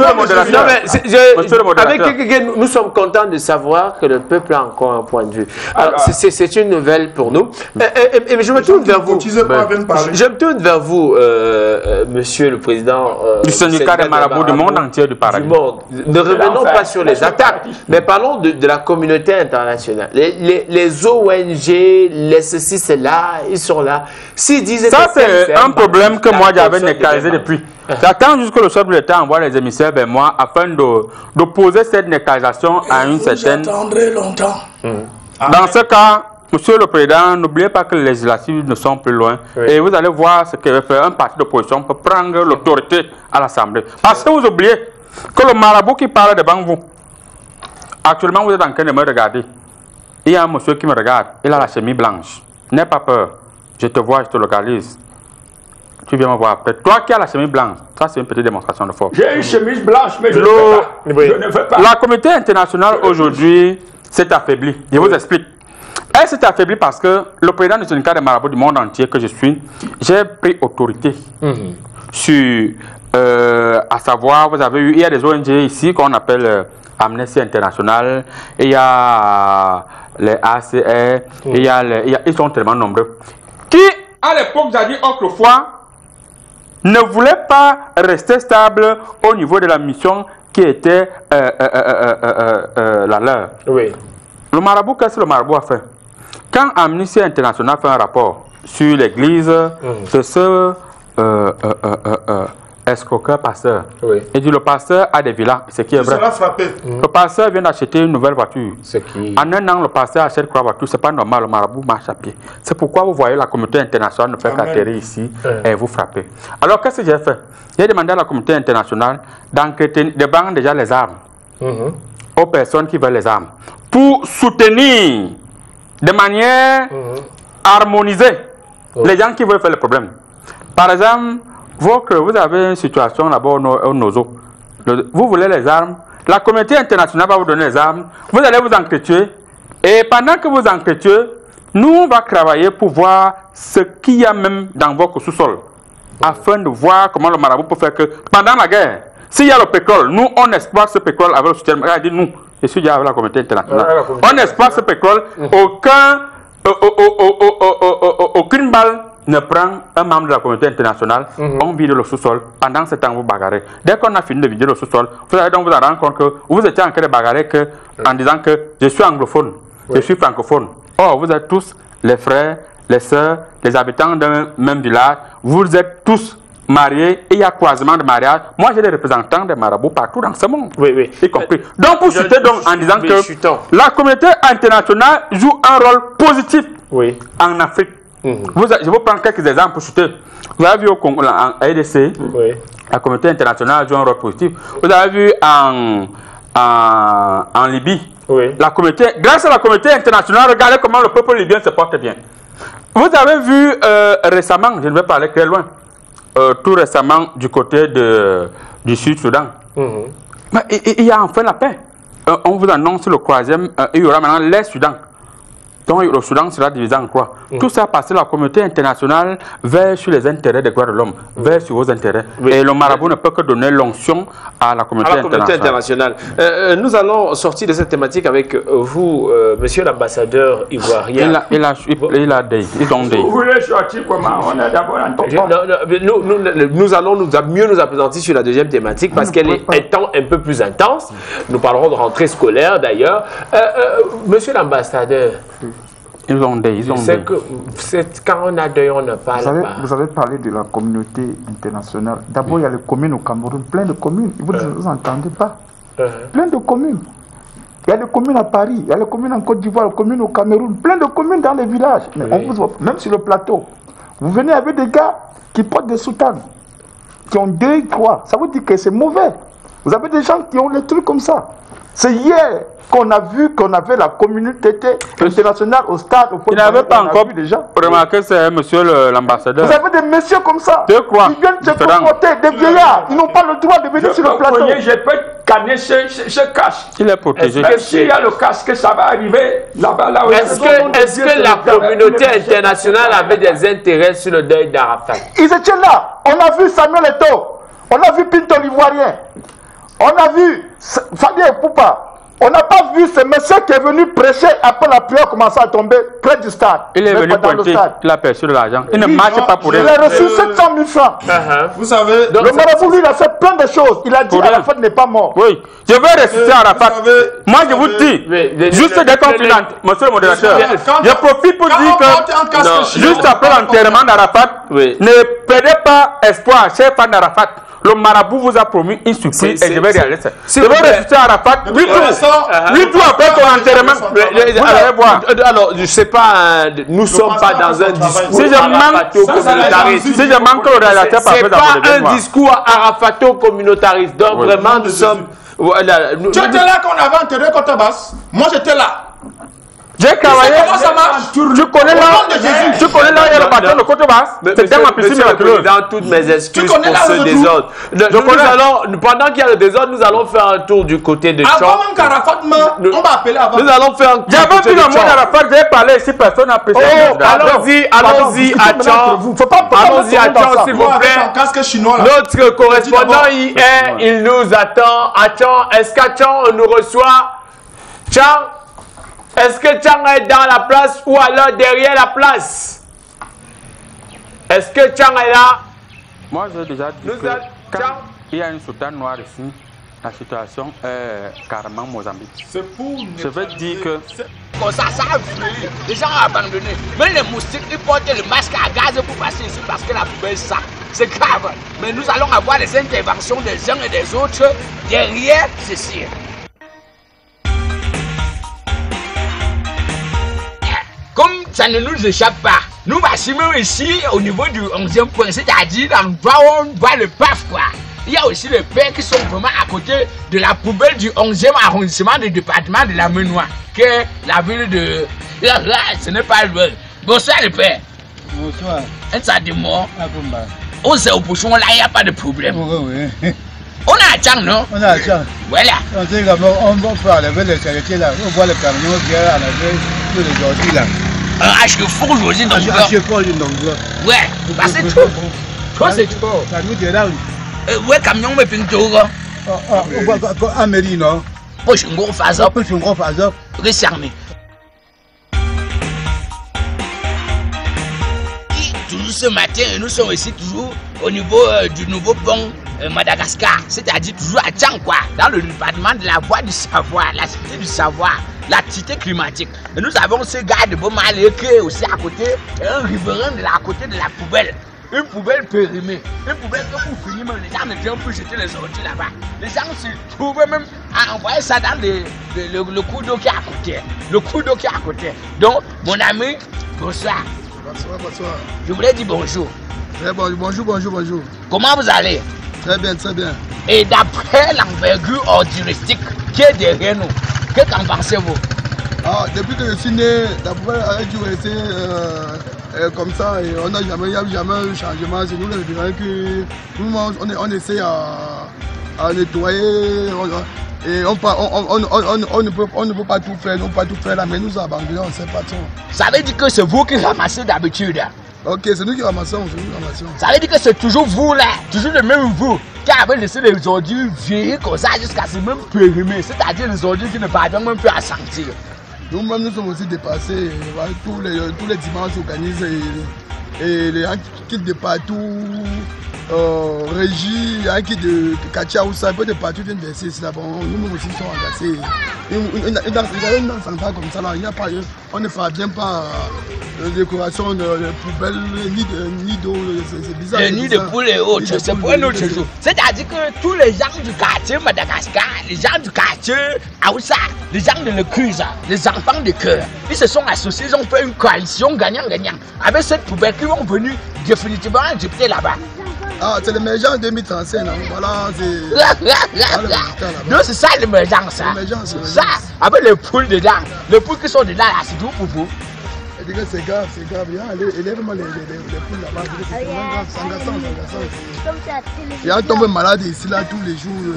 avec nous sommes contents de savoir que le peuple a encore un point de vue. Alors, c'est une nouvelle pour nous. Et je me tourne vers vous. Je me tourne vers vous, monsieur le président du syndicat des marabouts du monde entier du paradis. Ne revenons pas sur les attaques, mais parlons de la communauté internationale. Les ONG, les ceci, cela, ils sont là. S'ils disent ça, c'est un problème que moi j'avais nécalisé depuis. J'attends jusqu'à le chef de l'État envoie les émissaires vers moi afin d'opposer cette nécalisation à une certaine. J'attendrai longtemps. Dans ce cas, monsieur le président, n'oubliez pas que les législatives ne sont plus loin. Et vous allez voir ce que va faire un parti d'opposition pour prendre l'autorité à l'Assemblée. Parce que vous oubliez que le marabout qui parle devant vous, actuellement vous êtes en train de me regarder. Il y a un monsieur qui me regarde, il a la chemise blanche. N'aie pas peur, je te vois, je te localise. Tu viens me voir après. Toi qui as la chemise blanche, ça c'est une petite démonstration de force. J'ai une chemise blanche, mais je ne veux pas. La communauté internationale aujourd'hui s'est affaiblie. Je vous explique. Elle s'est affaiblie parce que le président du syndicat des marabouts du monde entier que je suis, j'ai pris autorité sur, à savoir, vous avez eu, il y a des ONG ici qu'on appelle Amnesty International, il y a les ACR, ils sont tellement nombreux, qui à l'époque, j'ai dit autrefois, ne voulaient pas rester stable au niveau de la mission qui était la leur. Oui. Le marabout, qu'est-ce que le marabout a fait? Quand Amnesty International fait un rapport sur l'église de ce escroqueur pasteur, il dit le pasteur a des villas, ce qui est vrai. Le pasteur vient d'acheter une nouvelle voiture. En un an, le pasteur achète quoi voiture? C'est pas normal, le marabout marche à pied. C'est pourquoi vous voyez la communauté internationale ne fait qu'atterrir ici et vous frapper. Alors qu'est-ce que j'ai fait? J'ai demandé à la communauté internationale de vendre déjà les armes aux personnes qui veulent les armes, pour soutenir de manière harmonisée les gens qui veulent faire le problème. Par exemple, vous avez une situation là-bas au Nozo. Vous voulez les armes, la communauté internationale va vous donner les armes, vous allez vous entretuer, et pendant que vous entretuez, nous on va travailler pour voir ce qu'il y a même dans votre sous-sol, afin de voir comment le marabout peut faire que pendant la guerre, s'il y a le pétrole, nous on exploite ce pétrole avec le soutien. Regardez, nous, Je suis déjà avec la communauté internationale. On exploite ce pétrole. Aucune balle ne prend un membre de la communauté internationale. On vide le sous-sol. Pendant ce temps, vous bagarrez. Dès qu'on a fini de vider le sous-sol, vous allez donc vous rendre compte que vous étiez en train de bagarrer en disant que je suis anglophone, je suis francophone. Or, vous êtes tous les frères, les sœurs, les habitants d'un même village. Vous êtes tous mariés et il y a croisement de mariage. Moi, j'ai des représentants des marabouts partout dans ce monde, y compris. Donc, pour citer donc en disant que la communauté internationale joue un rôle positif en Afrique. Je vous prends quelques exemples pour citer. Vous avez vu au Congo, en RDC, la communauté internationale joue un rôle positif. Vous avez vu en Libye, grâce à la communauté internationale, regardez comment le peuple libyen se porte bien. Vous avez vu récemment, je ne vais pas aller très loin, tout récemment du côté du Sud-Soudan. Il y a enfin la paix. On vous annonce le troisième, il y aura maintenant l'Est-Soudan. Donc le Soudan sera divisé en trois. Tout ça parce que la communauté internationale veille sur les intérêts des droits de l'homme, veille sur vos intérêts. Et le marabout ne peut que donner l'onction à la communauté internationale. Nous allons sortir de cette thématique avec vous, monsieur l'ambassadeur ivoirien. Il a des. Vous voulez sortir comment? On est d'abord en nous allons mieux nous appesantir sur la deuxième thématique parce qu'elle est un peu plus intense. Nous parlerons de rentrée scolaire d'ailleurs. Monsieur l'ambassadeur, ils ont des. Quand on a deuil, on ne parle pas. Vous avez parlé de la communauté internationale. D'abord, il y a les communes au Cameroun, plein de communes. Vous ne entendez pas. Plein de communes. Il y a des communes à Paris, il y a les communes en Côte d'Ivoire, les communes au Cameroun, plein de communes dans les villages. Mais on vous voit, même sur le plateau. Vous venez avec des gars qui portent des soutanes, qui ont 2, 3. Ça veut dire que c'est mauvais. Vous avez des gens qui ont des trucs comme ça. C'est hier qu'on a vu qu'on avait la communauté internationale au stade. Il n'avait pas encore remarqué, c'est monsieur l'ambassadeur. Vous avez des messieurs comme ça. Je crois. Ils viennent se comporter, des vieillards. Ils n'ont pas le droit de venir sur le plateau. Je peux canner ce casque. Il est protégé. S'il y a le casque, ça va arriver là-bas. Est-ce que la communauté internationale avait des intérêts sur le deuil d'Arafat? Ils étaient là. On a vu Samuel Eto'o. On a vu Pinto l'Ivoirien. On a vu Fabien Poupa. On n'a pas vu ce monsieur qui est venu prêcher après la prière commencer à tomber près du stade. Il est venu pointer, il a perçu de l'argent. Il ne marche pas pour elle. Il a reçu 700 000 francs. Vous savez, le marabout, lui, il a fait plein de choses. Il a dit Arafat n'est pas mort. Oui, je vais ressusciter Arafat. Moi, je vous dis, juste dès qu'on finit, monsieur le modérateur, je profite pour dire que juste après l'enterrement d'Arafat, ne perdez pas espoir, chers fans d'Arafat. Le marabout vous a promis une surprise et je vais réaliser ça. Je vais ressusciter Arafat 8 jours après ton enterrement. Vous allez voir. Alors, je ne sais pas, nous ne sommes pas dans un discours. Si je manque le réalisateur, c'est pas un discours arafato-communautariste. Donc vraiment, nous sommes. Tu étais là quand on avait enterré Cotabas. Moi, j'étais là. J'ai travaillé. Comment ça marche? Tu connais là, il y a le bâton de côté basse. C'est dans ma piscine miraculeuse. Dans toutes mes excuses pour ce désordre. Pendant qu'il y a le désordre, nous allons faire un tour du côté de Tchon. Avant même qu'Arafat meure, on va appeler avant. Nous allons faire un tour. J'avais vu le mot d'Arafat, j'ai parlé ici, personne n'a apprécié. Allons-y à Tchon. Allons-y à Tchon, s'il vous plaît. Notre correspondant hier, il nous attend à Tchon. Est-ce qu'à Tchon, on nous reçoit? Tchon? Est-ce que Tchang est dans la place ou alors derrière la place? Est-ce que Tchang est là? Moi, j'ai déjà dit que quand il y a une soutane noire ici, la situation est carrément Mozambique. Je veux dire que... Ça a fui. Les gens ont abandonné. Même les moustiques, ils portent le masque à gaz pour passer ici parce que la poubelle ça. C'est grave. Mais nous allons avoir les interventions des uns et des autres derrière ceci. Comme ça ne nous échappe pas, nous bâtiments ici au niveau du 11e point, c'est-à-dire l'endroit où on voit le PAF quoi. Il y a aussi les pères qui sont vraiment à côté de la poubelle du 11e arrondissement du département de la Menoie, que la ville de... ce n'est pas loin. Bonsoir les pères. Bonsoir. Un ça de mort. On s'est au pochon là, il n'y a pas de problème. Oui. On a un Tchang, non? On a un Tchang. Voilà. On sait comment on va enlever les charretiers là. On voit le camion qui est enlevé tous les aujourd'hui là. Un cheval aujourd'hui dans le bloc. Un cheval dans le bloc. Ouais, bah c'est trop. Toi c'est trop. Ça nous dit là. Ouais, camion me pinto. À Mairie, non? Poche un gros phase up. Poche un gros phase up. Refermé. Toujours ce matin, nous sommes ici toujours au niveau du nouveau pont Madagascar, c'est-à-dire toujours à Tchang, quoi, dans le département de la voie du savoir, la cité du savoir, la cité climatique. Et nous avons ce gars de Beaumalé qui est aussi à côté, un riverain de la côté de la poubelle. Une poubelle périmée, une poubelle que pour finir, même les gens ne viennent plus jeter les ordures là-bas. Les gens se trouvent même à envoyer ça dans le cours d'eau qui est à côté. Le cours d'eau qui est à côté. Donc, mon ami, bonsoir. Bonsoir, bonsoir. Je voulais dire bonjour. Très bon, bonjour, bonjour, bonjour. Comment vous allez? Très bien, très bien. Et d'après l'envergure orduristique qui est derrière nous, qu'en pensez-vous? Ah, depuis que je suis né, d'après a dû rester comme ça et il n'y a jamais eu changement. C'est nous les vivants que tout le monde on essaie à nettoyer. Et on ne peut pas tout faire, là, mais nous abandonnons, on ne sait pas tout. Ça veut dire que c'est vous qui ramassez d'habitude? Ok, c'est nous qui ramassons, Ça veut dire que c'est toujours vous là, toujours le même vous, qui avez laissé les ordures vieillir comme ça jusqu'à ce même périmé, c'est-à-dire les ordures qui ne parviennent même plus à sentir. Nous-mêmes, nous sommes aussi dépassés. Tous les dimanches organisent et les gens qui quittent de partout, Régie, qui de Katia ou ça, un peu de partout viennent verser ici là-bas. Nous aussi sommes engagés. Une danse centrale comme ça, là, il n'y a pas, on ne fait pas de décoration de poubelles, ni d'eau, c'est bizarre. Le nid de poule et autres, c'est pour un autre jour. C'est-à-dire que tous les gens du quartier Madagascar, les gens du quartier Aoussa, les gens de l'Ecuse, les enfants de cœur, ils se sont associés, ils ont fait une coalition gagnant-gagnant avec cette poubelle qui vont venir définitivement injecter là-bas. Ah, c'est l'émergence 2035, non? Voilà, c'est. Non, c'est ça l'émergence, ça. Ça, avec les poules dedans. Les poules qui sont dedans, là, c'est tout pour vous. C'est grave, c'est grave. Élève-moi les poules là-bas. C'est vraiment grave, c'est agaçant. Il y a un tombé malade ici, là, tous les jours.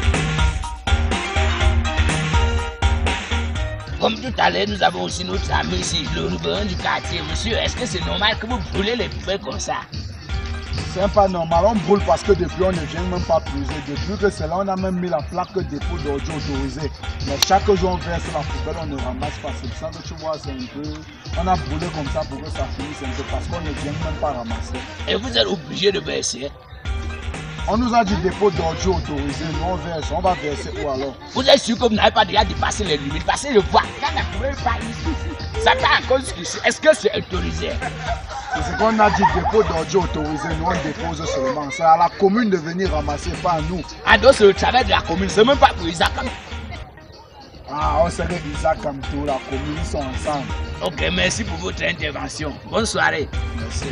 Comme tout à l'heure, nous avons aussi notre ami ici, le riverain du quartier. Monsieur, est-ce que c'est normal que vous brûlez les poubelles comme ça? C'est pas normal, on brûle parce que depuis on ne vient même pas puiser. Depuis que c'est là, on a même mis la plaque dépôt d'ordures autorisée. Mais chaque jour on verse la poubelle, on ne ramasse pas. C'est ça que tu vois, c'est un peu. On a brûlé comme ça pour que ça finisse un peu parce qu'on ne vient même pas ramasser. Et vous êtes obligé de verser? On nous a dit dépôt d'ordures autorisé, nous on verse, on va verser où alors? Vous êtes sûr que vous n'avez pas déjà dépassé les limites? Parce que je vois, quand la poubelle part ici, ça part à cause qu'ici. Est-ce que c'est autorisé? C'est ce qu'on a dit, dépôt d'ordures autorisé, nous on dépose seulement. C'est à la commune de venir ramasser, pas à nous. Ah donc c'est le travail de la commune, c'est même pas pour Isaac. Ah, on serait Isaac comme tout, la commune, ils sont ensemble. Ok, merci pour votre intervention. Bonne soirée. Merci.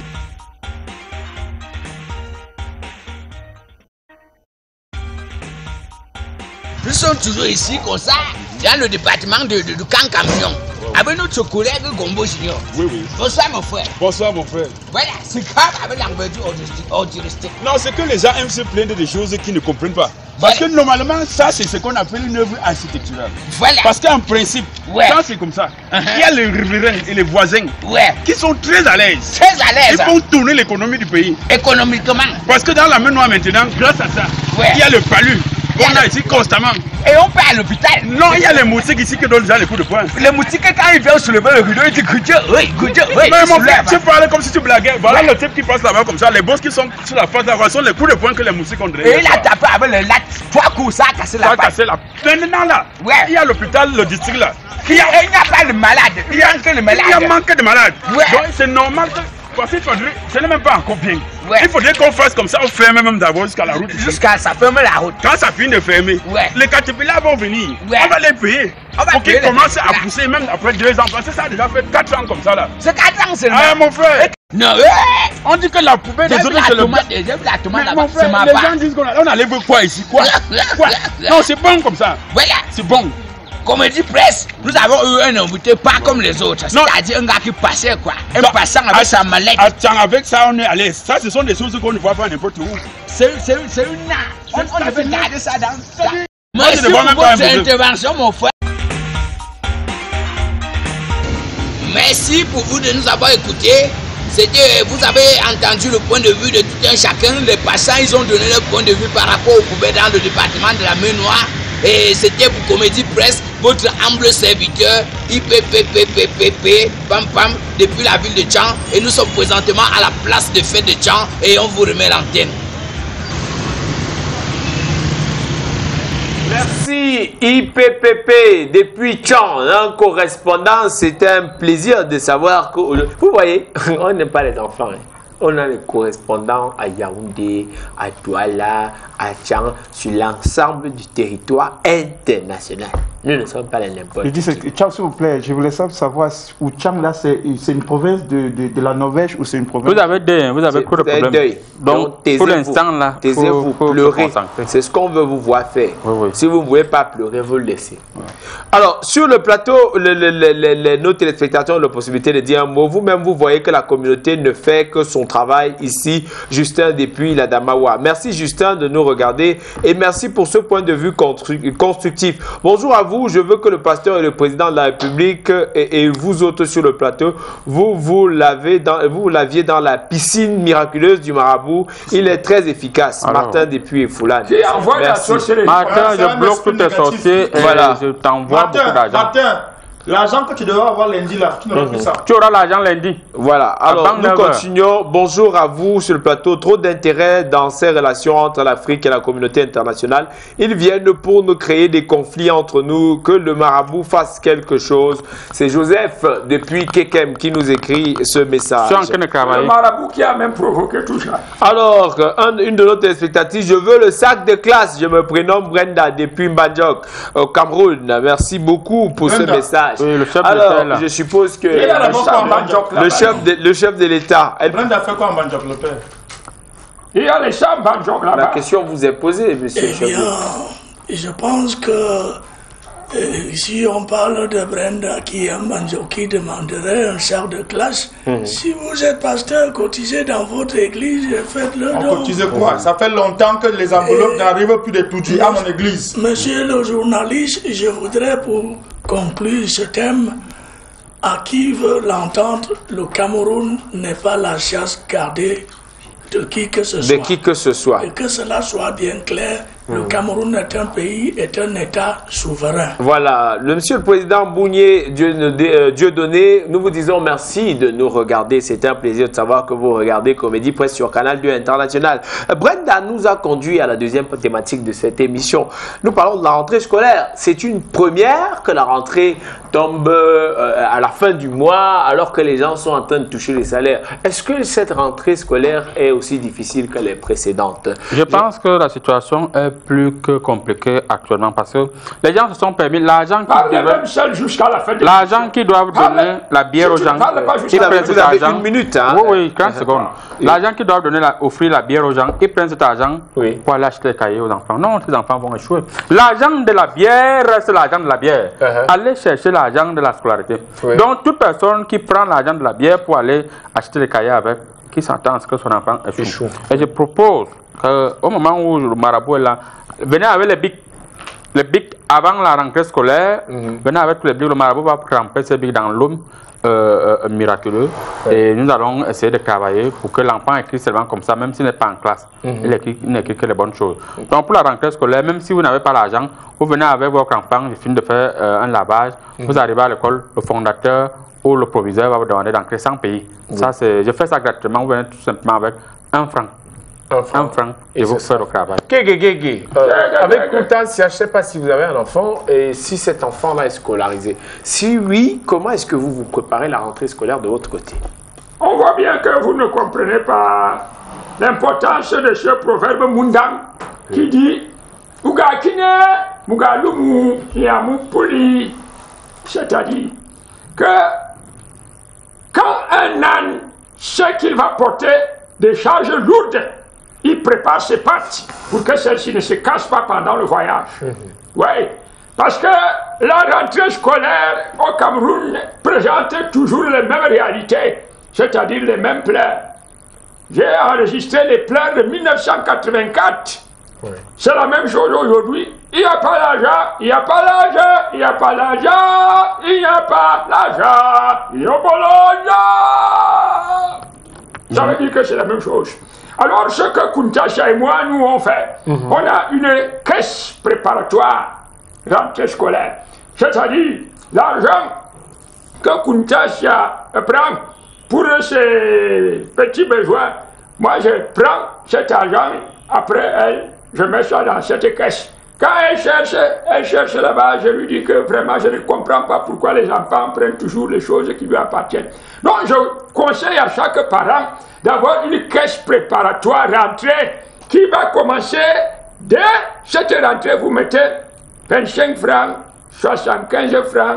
Nous sommes toujours ici comme ça, dans le département de Cancamion, avec notre collègue Gombo Junior. Oui, oui. Bonsoir mon frère. Bonsoir mon frère. Voilà, c'est grave avec l'envergure orduristique. Non, c'est que les gens aiment se plaindre des choses qu'ils ne comprennent pas. Parce que normalement, ça c'est ce qu'on appelle une œuvre architecturale. Voilà. Parce qu'en principe, ça c'est comme ça. Il y a les riverains et les voisins qui sont très à l'aise. Très à l'aise. Ils font tourner l'économie du pays. Économiquement. Parce que dans la main noire maintenant, grâce à ça, il y a le palu. On a ici constamment. Et on part à l'hôpital. Non, il y a les moustiques ici qui donnent déjà les coups de poing. Les moustiques, quand ils viennent soulever le rideau, ils disent Goudjou, oui, Goudjou, oui. Mais mon frère, tu parles comme si tu blaguais. Voilà le type qui passe là-bas comme ça. Les bosses qui sont sur la face d'avant sont les coups de poing que les moustiques ont drainé. Et il a tapé avec le latte. 3 coups, ça a cassé la patte. Ça a cassé la patte. Maintenant là, il y a l'hôpital, le district là. Il n'y a pas de malade. Il y a manque de malade. Il y a manque de malade. Donc c'est normal que. Parce qu'il faudrait, ce n'est même pas encore bien. Il faudrait qu'on fasse comme ça, on ferme même d'abord jusqu'à la route. Jusqu'à ça ferme la route. Quand ça finit de fermer, les caterpillars vont venir. On va les payer. Pour qu'ils commencent à pousser même après 2 ans. Parce que ça a déjà fait 4 ans comme ça là. C'est 4 ans seulement. Ah mon frère. Non, on dit que la poubelle des autres c'est le tomate. J'ai vu la tomate là-bas. Mon frère, les gens disent qu'on enlève quoi ici? Quoi? Non, c'est bon comme ça. Voilà. C'est bon. Comédie presse, nous avons eu un invité pas comme les autres. C'est-à-dire un gars qui passait quoi. Un passant avec sa mallette. Attends, avec ça on est à l'aise. Ça ce sont des choses qu'on ne voit pas n'importe où. C'est une art. On devait garder ça dans ça. Merci pour votre intervention mon frère. Merci pour vous de nous avoir écoutés. Vous avez entendu le point de vue de tout un chacun. Les passants, ils ont donné leur point de vue par rapport aux poubelles dans le département de la Main Noire. Et c'était pour Comédie Presse, votre humble serviteur, IPPPPPP, Pam Pam, depuis la ville de Tchang. Et nous sommes présentement à la place de fête de Tchang et on vous remet l'antenne. Merci IPPP depuis Tchang, en correspondance. C'était un plaisir de savoir que... Vous voyez, on n'aime pas les enfants. Hein. On a les correspondants à Yaoundé, à Douala, à Tchang, sur l'ensemble du territoire international. Nous ne sommes pas les n'importe qui. Tchang, s'il vous plaît, je voulais savoir où Tchang, là, c'est une province de la Norvège ou c'est une province... Vous avez trop de problèmes. Donc, pour l'instant, là, taisez-vous, pleurez. C'est ce qu'on veut vous voir faire. Oui. Si vous ne voulez pas pleurer, vous le laissez. Oui. Alors, sur le plateau, nos téléspectateurs ont la possibilité de dire un mot. Vous-même, vous voyez que la communauté ne fait que son travail ici. Justin, depuis la Damawa. Merci, Justin, de nous regarder et merci pour ce point de vue constructif. Bonjour à vous. Je veux que le pasteur et le président de la République et vous autres sur le plateau, vous l'aviez dans la piscine miraculeuse du marabout. Il est très efficace. Alors, Martin depuis Foulane. Martin, je bloque tous tes sorciers et voilà. Je t'envoie beaucoup d'argent. Martin, l'argent que tu devras avoir lundi là, tu n'auras plus ça. Tu auras l'argent lundi. Voilà. Alors, nous continuons. Bonjour à vous sur le plateau. Trop d'intérêt dans ces relations entre l'Afrique et la communauté internationale. Ils viennent pour nous créer des conflits entre nous. Que le marabout fasse quelque chose. C'est Joseph depuis Kekem qui nous écrit ce message. Le marabout qui a même provoqué tout ça. Alors, une de nos téléspectatrices, je veux le sac de classe. Je me prénomme Brenda depuis Mbadjok au Cameroun. Merci beaucoup pour ce message. Oui, le chef alors, je suppose que le chef de l'État. Brenda fait quoi en Mbadjok, le père? Il y a les chefs Mbadjok là-bas. La question vous est posée, monsieur. Eh bien, je pense que si on parle de Brenda qui est en Mbadjok, qui demanderait un sac de classe, si vous êtes pasteur, cotisez dans votre église et faites-le donc. Cotisez quoi? Ça fait longtemps que les enveloppes n'arrivent plus de tout à mon église. Monsieur le journaliste, je voudrais pour conclure ce thème, à qui veut l'entendre, le Cameroun n'est pas la chasse gardée de qui que ce soit. De qui que ce soit. Et que cela soit bien clair, le Cameroun est un pays, est un État souverain. Voilà, monsieur le président Bougné Dieudonné, nous vous disons merci de nous regarder. C'est un plaisir de savoir que vous regardez Comédie Presse sur Canal 2 International. Brenda nous a conduit à la deuxième thématique de cette émission. Nous parlons de la rentrée scolaire. C'est une première que la rentrée tombe à la fin du mois alors que les gens sont en train de toucher les salaires. Est-ce que cette rentrée scolaire est aussi difficile que les précédentes? Je pense que la situation est plus que compliquée actuellement parce que les gens se sont permis l'argent qu'ils doivent donner la bière aux gens. Ils prennent cet argent. Une minute, hein? Oui, 30 secondes. L'argent qu'ils doivent donner, offrir la bière aux gens, ils prennent cet argent pour aller acheter les cahiers aux enfants. Non, les enfants vont échouer. L'argent de la bière reste l'argent de la bière. Allez chercher l'argent de la scolarité. Donc, toute personne qui prend l'argent de la bière pour aller acheter les cahiers avec, qui s'entend à ce que son enfant échoue. Et je propose qu'au moment où le marabout est là, venez avec les bics avant la rentrée scolaire, venez avec tous les bics, le marabout va tremper ces bics dans l'eau miraculeux et nous allons essayer de travailler pour que l'enfant écrit seulement comme ça, même s'il n'est pas en classe, il n'écrit que les bonnes choses. Donc pour la rentrée scolaire, même si vous n'avez pas l'argent, vous venez avec votre enfant, il finit de faire un lavage, vous arrivez à l'école, le fondateur ou le proviseur va vous demander d'entrer 100 pays. Ça, je fais ça gratuitement, vous venez tout simplement avec 1 franc. Un franc et vous faites le travail. Avec Constance, je ne sais pas si vous avez un enfant et si cet enfant-là est scolarisé. Si oui, comment est-ce que vous vous préparez la rentrée scolaire de votre côté? On voit bien que vous ne comprenez pas l'importance de ce proverbe Mundang qui dit Ugakine, Mugalumu, Yamu Poli. C'est-à-dire que quand un âne sait qu'il va porter des charges lourdes, il prépare ses pattes pour que celles-ci ne se cassent pas pendant le voyage. Oui, parce que la rentrée scolaire au Cameroun présente toujours les mêmes réalités, c'est-à-dire les mêmes pleurs. J'ai enregistré les pleurs de 1984. C'est la même chose aujourd'hui. Il n'y a pas l'argent, il n'y a pas l'argent, il n'y a pas l'argent, il n'y a pas l'argent, il n'y a pas l'argent. Ça veut dire que c'est la même chose. Alors, ce que Kuntasha et moi, nous, on fait, on a une caisse préparatoire rentrée scolaire. C'est-à-dire l'argent que Kuntasha prend pour ses petits besoins. Moi, je prends cet argent, après je mets ça dans cette caisse. Quand elle cherche là-bas, je lui dis que vraiment, je ne comprends pas pourquoi les enfants prennent toujours les choses qui lui appartiennent. Donc, je conseille à chaque parent d'avoir une caisse préparatoire rentrée qui va commencer dès cette rentrée. Vous mettez 25 francs, 75 francs,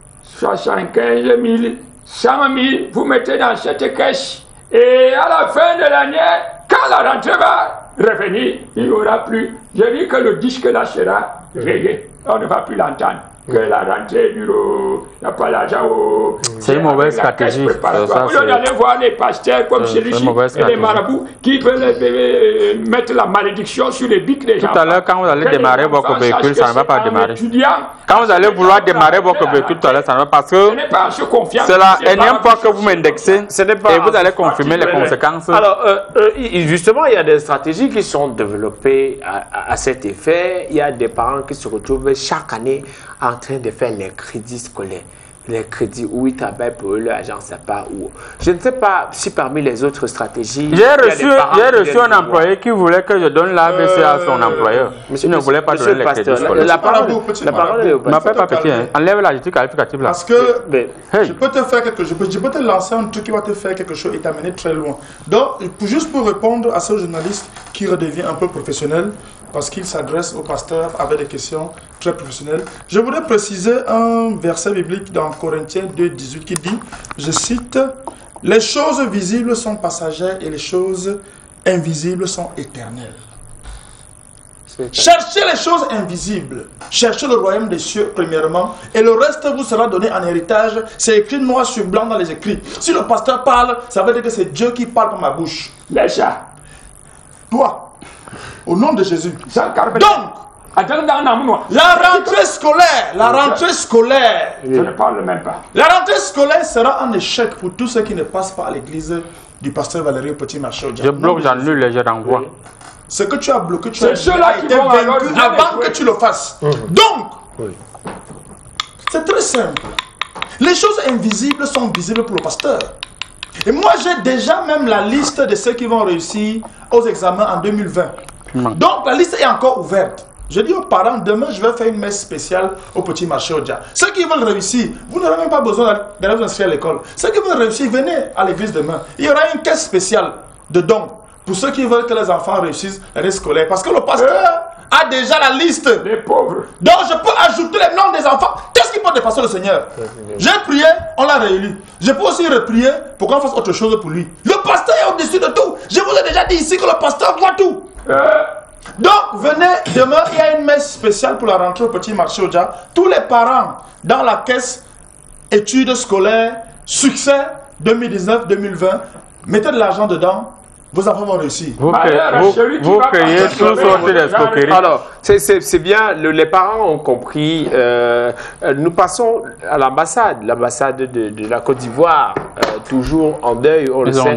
75 000, 100 000, vous mettez dans cette caisse. Et à la fin de l'année, quand la rentrée va revenir, il n'y aura plus. Je dis que le disque là sera rayé. On ne va plus l'entendre. Que la rentrée du lot, il n'y a pas l'argent au... C'est une mauvaise stratégie. Vous allez voir les pasteurs comme celui-ci et les marabouts qui veulent mettre la malédiction sur les bics des gens. Tout à l'heure, quand vous allez démarrer votre véhicule, ça ne va pas démarrer. Quand vous allez vouloir démarrer votre véhicule tout à l'heure, ça ne va pas, parce que c'est la énième fois que vous m'indexez et vous allez confirmer les conséquences. Alors, justement, il y a des stratégies qui sont développées à cet effet. Il y a des parents qui se retrouvent chaque année en train de faire les crédits scolaires. Les crédits, où ils travaillent pour eux, l'argent, c'est pas où. Je ne sais pas si parmi les autres stratégies... J'ai reçu un employé qui voulait que je donne l'AVC à son employeur. Il ne voulait pas donner les crédits scolaires. La parole est au m'appelle pas petit, hein. Enlève l'adjectif qualificatif là. Parce que je peux te faire quelque chose, je peux te lancer un truc qui va te faire quelque chose et t'amener très loin. Donc, juste pour répondre à ce journaliste qui redevient un peu professionnel, parce qu'il s'adresse au pasteur avec des questions très professionnelles. Je voudrais préciser un verset biblique dans Corinthiens 2:18 qui dit, je cite, « Les choses visibles sont passagères et les choses invisibles sont éternelles. » Cherchez les choses invisibles, cherchez le royaume des cieux premièrement, et le reste vous sera donné en héritage. C'est écrit noir sur blanc dans les écrits. Si le pasteur parle, ça veut dire que c'est Dieu qui parle par ma bouche. Laisse-la. Toi. Au nom de Jésus. Donc, la rentrée scolaire, je ne parle même pas. La rentrée scolaire sera un échec pour tous ceux qui ne passent pas à l'église du pasteur Valérie au Petit Marché. Je bloque, j'annule et je renvoie. Ce que tu as bloqué, tu as été vaincu avant que tu le fasses. Donc, c'est très simple. Les choses invisibles sont visibles pour le pasteur. Et moi, j'ai déjà même la liste de ceux qui vont réussir aux examens en 2020. Donc, la liste est encore ouverte. Je dis aux parents, demain, je vais faire une messe spéciale au Petit Marché Odia. Ceux qui veulent réussir, vous n'aurez même pas besoin d'aller vous inscrire à l'école. Ceux qui veulent réussir, venez à l'église demain. Il y aura une caisse spéciale de dons pour ceux qui veulent que les enfants réussissent l'année scolaire. Parce que le pasteur a déjà la liste des pauvres. Donc, je peux ajouter les noms des enfants. Qu'est-ce qui peut dépasser le Seigneur? J'ai prié, on l'a réélu. Je peux aussi reprier pour qu'on fasse autre chose pour lui. Le pasteur est au-dessus de tout. Je vous ai déjà dit ici que le pasteur voit tout. Donc, venez, demain, il y a une messe spéciale pour la rentrée au Petit Marché Odia. Tous les parents dans la caisse études scolaires, succès 2019-2020, mettez de l'argent dedans. Vos enfants vont réussir. Vous créez toutes sortes d'escroqueries. Alors, c'est bien, les parents ont compris. Nous passons à l'ambassade de la Côte d'Ivoire, toujours en deuil, on le sait.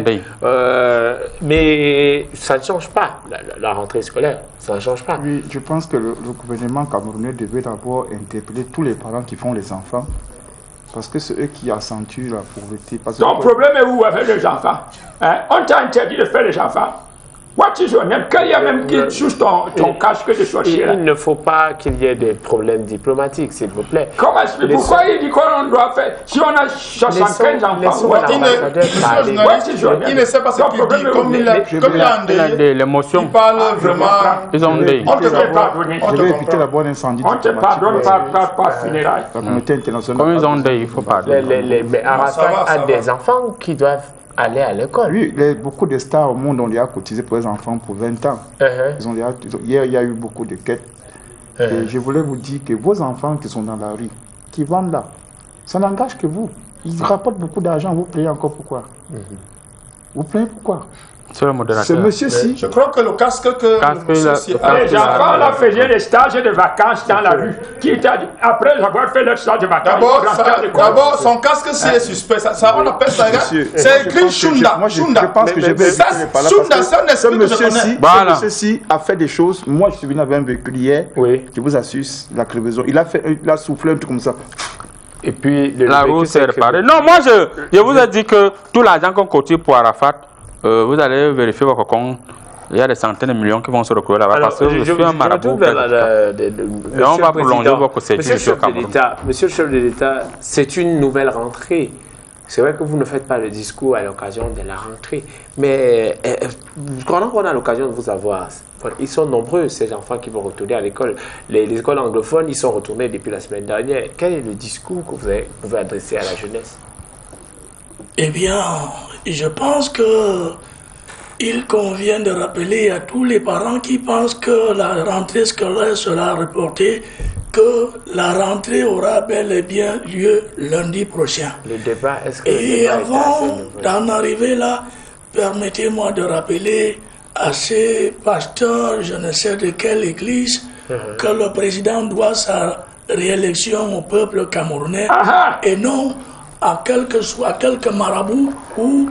Mais ça ne change pas, la rentrée scolaire. Ça ne change pas. Oui, je pense que le gouvernement camerounais devait d'abord interpeller tous les parents qui font les enfants. Parce que c'est eux qui accentuent la pauvreté. Ton problème est où avec les enfants? On t'a interdit de faire les enfants. What is your name? Qu'il y a même qui sous ton casque de sorcier. Il ne faut pas qu'il y ait des problèmes diplomatiques, s'il vous plaît. Comment expliquer? Pourquoi il dit qu'on doit faire? Si on a 75 enfants, il ne sait pas ce qu'il dit. Comme il a l'émotion. Il parle vraiment. Ils ont dit. On te pardonne. Je vais éviter d'abord l'incendie. On te pardonne par funérailles. La communauté internationale. Comme ils ont dit, il faut pardonner. Mais Arafat a des enfants qui doivent aller à l'école. Oui, beaucoup de stars au monde ont déjà cotisé pour les enfants pour 20 ans. Hier, il y a eu beaucoup de quêtes. Et je voulais vous dire que vos enfants qui sont dans la rue, qui vendent là, ça n'engage que vous. Ils rapportent beaucoup d'argent, vous payez encore pourquoi? Vous payez pourquoi? C'est le modérateur. C'est monsieur-ci. Je crois que le casque que monsieur-ci a. Les enfants là faisaient des stages de vacances dans la rue. Après avoir fait leur stage de vacances, d'abord son casque si est suspect. Ça, on appelle ça. C'est écrit Shunda. Moi, je pense que je vais. Shunda, c'est un esprit que je connais. Monsieur-ci a fait des choses. Moi, je suis venu avec un véhicule hier. Oui. Je vous assure, la crevaison. Il a soufflé un truc comme ça. Et puis la roue s'est réparée. Non, moi je vous ai dit que tout l'argent qu'on cotise pour Arafat, vous allez vérifier votre compte. Il y a des centaines de millions qui vont se retrouver là-bas parce que je suis un marabout. Et on va prolonger votre sécurité au Cameroun. Monsieur le chef de l'État, c'est une nouvelle rentrée. C'est vrai que vous ne faites pas le discours à l'occasion de la rentrée, mais pendant qu'on a l'occasion de vous avoir, ils sont nombreux, ces enfants qui vont retourner à l'école. Les écoles anglophones, ils sont retournés depuis la semaine dernière. Quel est le discours que vous pouvez adresser à la jeunesse? Eh bien, je pense que il convient de rappeler à tous les parents qui pensent que la rentrée scolaire sera reportée que la rentrée aura bel et bien lieu lundi prochain. Le débat, est-ce que et avant d'en arriver là, permettez-moi de rappeler à ces pasteurs, je ne sais de quelle église, que le président doit sa réélection au peuple camerounais et non à quelques marabouts ou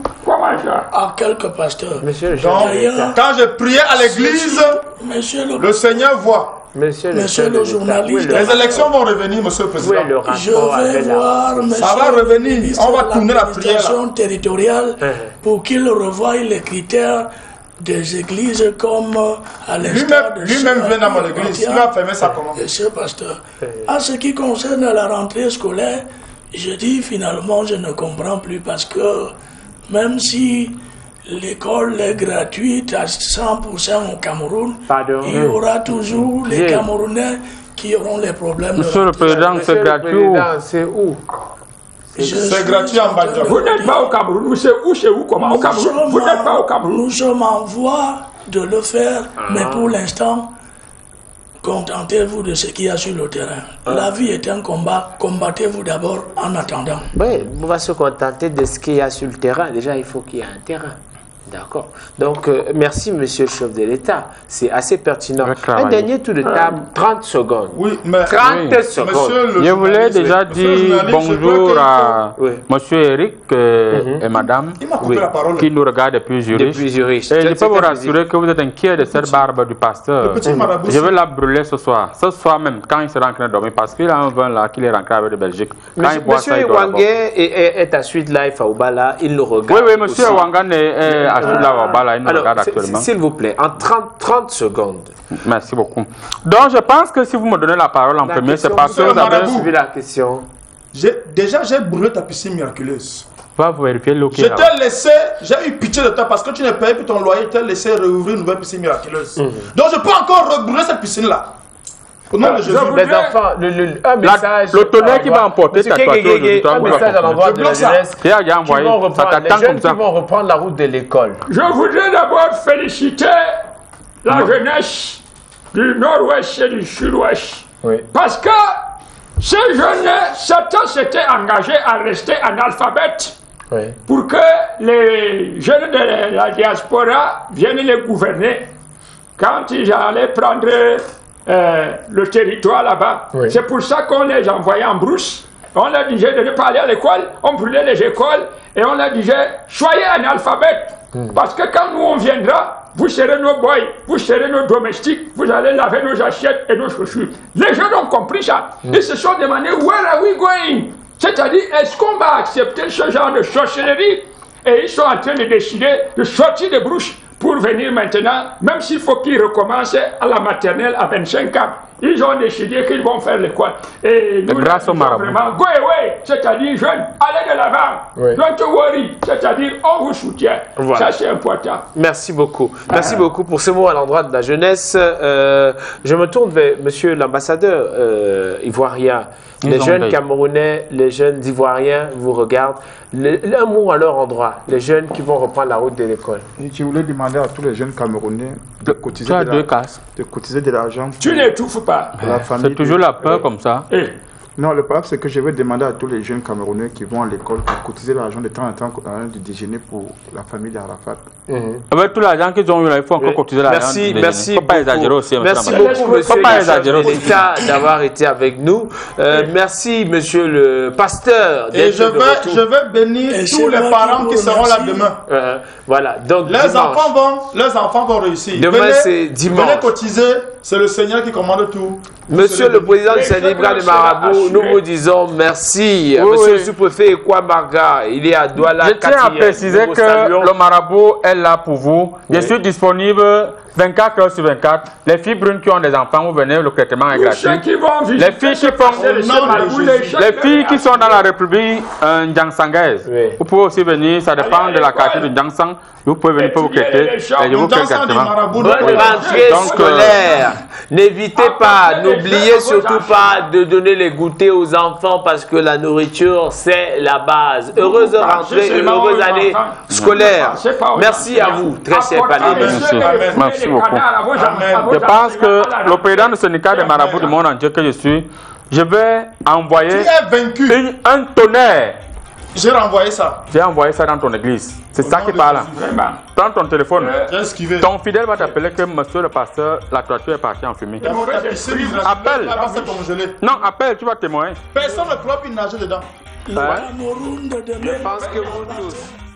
à quelques pasteurs. Quand je priais à l'église, le Seigneur voit. Monsieur le journaliste, les élections vont revenir, monsieur le président. Je vais voir ça va revenir. On va tourner la prière territoriale pour qu'il revoie les critères des églises comme à l'instar de lui-même vient dans mon église. Il va fermer ça comment? Monsieur pasteur, en ce qui concerne la rentrée scolaire, je dis finalement je ne comprends plus parce que même si l'école est gratuite à 100% au Cameroun, il y aura toujours les Camerounais qui auront les problèmes. Monsieur le président, c'est gratuit. C'est où? C'est gratuit en Badja. Vous n'êtes pas au Cameroun, c'est où comment? Au Cameroun. Vous n'êtes pas au Cameroun. Nous sommes en voie de le faire, mais pour l'instant, contentez-vous de ce qu'il y a sur le terrain. La vie est un combat, combattez-vous d'abord en attendant. Oui, on va se contenter de ce qu'il y a sur le terrain. Déjà, il faut qu'il y ait un terrain. D'accord. Donc, merci, monsieur le chef de l'État. C'est assez pertinent. Un dernier tour de table, 30 secondes. Oui, mais 30 secondes. Je voulais déjà dire bonjour à monsieur Eric et madame qui nous regardent depuis Zurich. Et je peux vous rassurer que vous êtes inquiet de cette barbe du pasteur. Je vais la brûler ce soir. Ce soir même, quand il sera en train de dormir, parce qu'il a un vin là qu'il est rentré avec de Belgique. Monsieur Wangé est à Suite Life à Oubala. Il nous regarde. Oui, monsieur Wangé est s'il vous plaît, en 30 secondes. Merci beaucoup. Donc, je pense que si vous me donnez la parole en premier, c'est parce que vous avez suivi la question. Déjà, j'ai brûlé ta piscine miraculeuse. Va vérifier l'eau qui est là. Je t'ai laissé, j'ai eu pitié de toi parce que tu n'as pas payé pour ton loyer, je t'ai laissé rouvrir une nouvelle piscine miraculeuse. Donc, je peux encore brûler cette piscine-là. Au nom de Jésus. Les enfants, un message. Le tonnerre qui va emporter ta toiture. Un message à l'endroit de la jeunesse qui vont reprendre la route de l'école. Je voudrais d'abord féliciter la jeunesse du nord-ouest et du sud-ouest. Parce que ces jeunes, certains s'étaient engagés à rester analphabètes pour que les jeunes de la diaspora viennent les gouverner. Quand ils allaient prendre le territoire là-bas. C'est pour ça qu'on les envoyait en brousse. On leur disait de ne pas aller à l'école, on brûlait les écoles et on leur disait soyez analphabètes. Parce que quand nous on viendra, vous serez nos boys, vous serez nos domestiques, vous allez laver nos assiettes et nos chaussures. Les jeunes ont compris ça. Ils se sont demandé where are we going? C'est-à-dire, est-ce qu'on va accepter ce genre de sorcellerie? Et ils sont en train de décider de sortir des brouches pour venir maintenant, même s'il faut qu'ils recommencent à la maternelle à 25 ans. Ils ont décidé qu'ils vont faire l'école. Et nous, grâce au marabout. Vraiment, go away, c'est-à-dire jeunes, allez de l'avant. Don't worry, c'est-à-dire on vous soutient. Voilà. Ça, c'est important. Merci beaucoup. Merci beaucoup pour ce mot à l'endroit de la jeunesse. Je me tourne vers monsieur l'ambassadeur ivoirien. Les jeunes Camerounais, les jeunes Ivoiriens vous regardent. Un mot à leur endroit, les jeunes qui vont reprendre la route de l'école. Je voulais demander à tous les jeunes Camerounais de cotiser de l'argent. Tu n'étouffes pas. C'est toujours la peur comme ça. Non, le problème, c'est que je vais demander à tous les jeunes Camerounais qui vont à l'école pour cotiser l'argent de temps en temps de déjeuner pour la famille d'Arafat. Avec tout l'argent qu'ils ont eu, il faut encore cotiser l'argent. Merci faut pas exagérer aussi. Merci beaucoup, monsieur d'avoir été avec nous. Merci, monsieur le pasteur. Et je vais bénir tous les parents qui seront là demain. Voilà. Donc, leurs enfants vont réussir. Demain, c'est dimanche. Venez cotiser, c'est le Seigneur qui commande tout. Monsieur le président du syndicat de Marabout, nous vous disons merci. Monsieur le sous-préfet Ekwa Marga, il est à Douala. Je tiens à préciser que le marabout est là pour vous. Je suis disponible 24 heures sur 24. Les filles brunes qui ont des enfants, vous venez, le traitement est gratuit. Les filles qui sont dans la République Ndjangsangaise, vous pouvez aussi venir, ça dépend de la quartier de Ndjangsang. Vous pouvez venir pour vous quitter et je vous fais gratuitement. Bonne rentrée scolaire. N'évitez pas, n'oubliez surtout pas de donner les goûters aux enfants parce que la nourriture, c'est la base. Heureuse rentrée, heureuse année scolaire. Merci à vous, très cher Palais. Merci beaucoup. Je pense que le président du syndicat des marabouts du monde entier que je suis, je vais envoyer un tonnerre. J'ai renvoyé ça. J'ai envoyé ça dans ton église. C'est ça qui parle. Prends ton téléphone. Ton fidèle va t'appeler que monsieur le pasteur, la toiture est partie en fumée. Appelle. Non, appelle, tu vas témoigner. Personne ne peut plus nager dedans. Je pense que vous tous.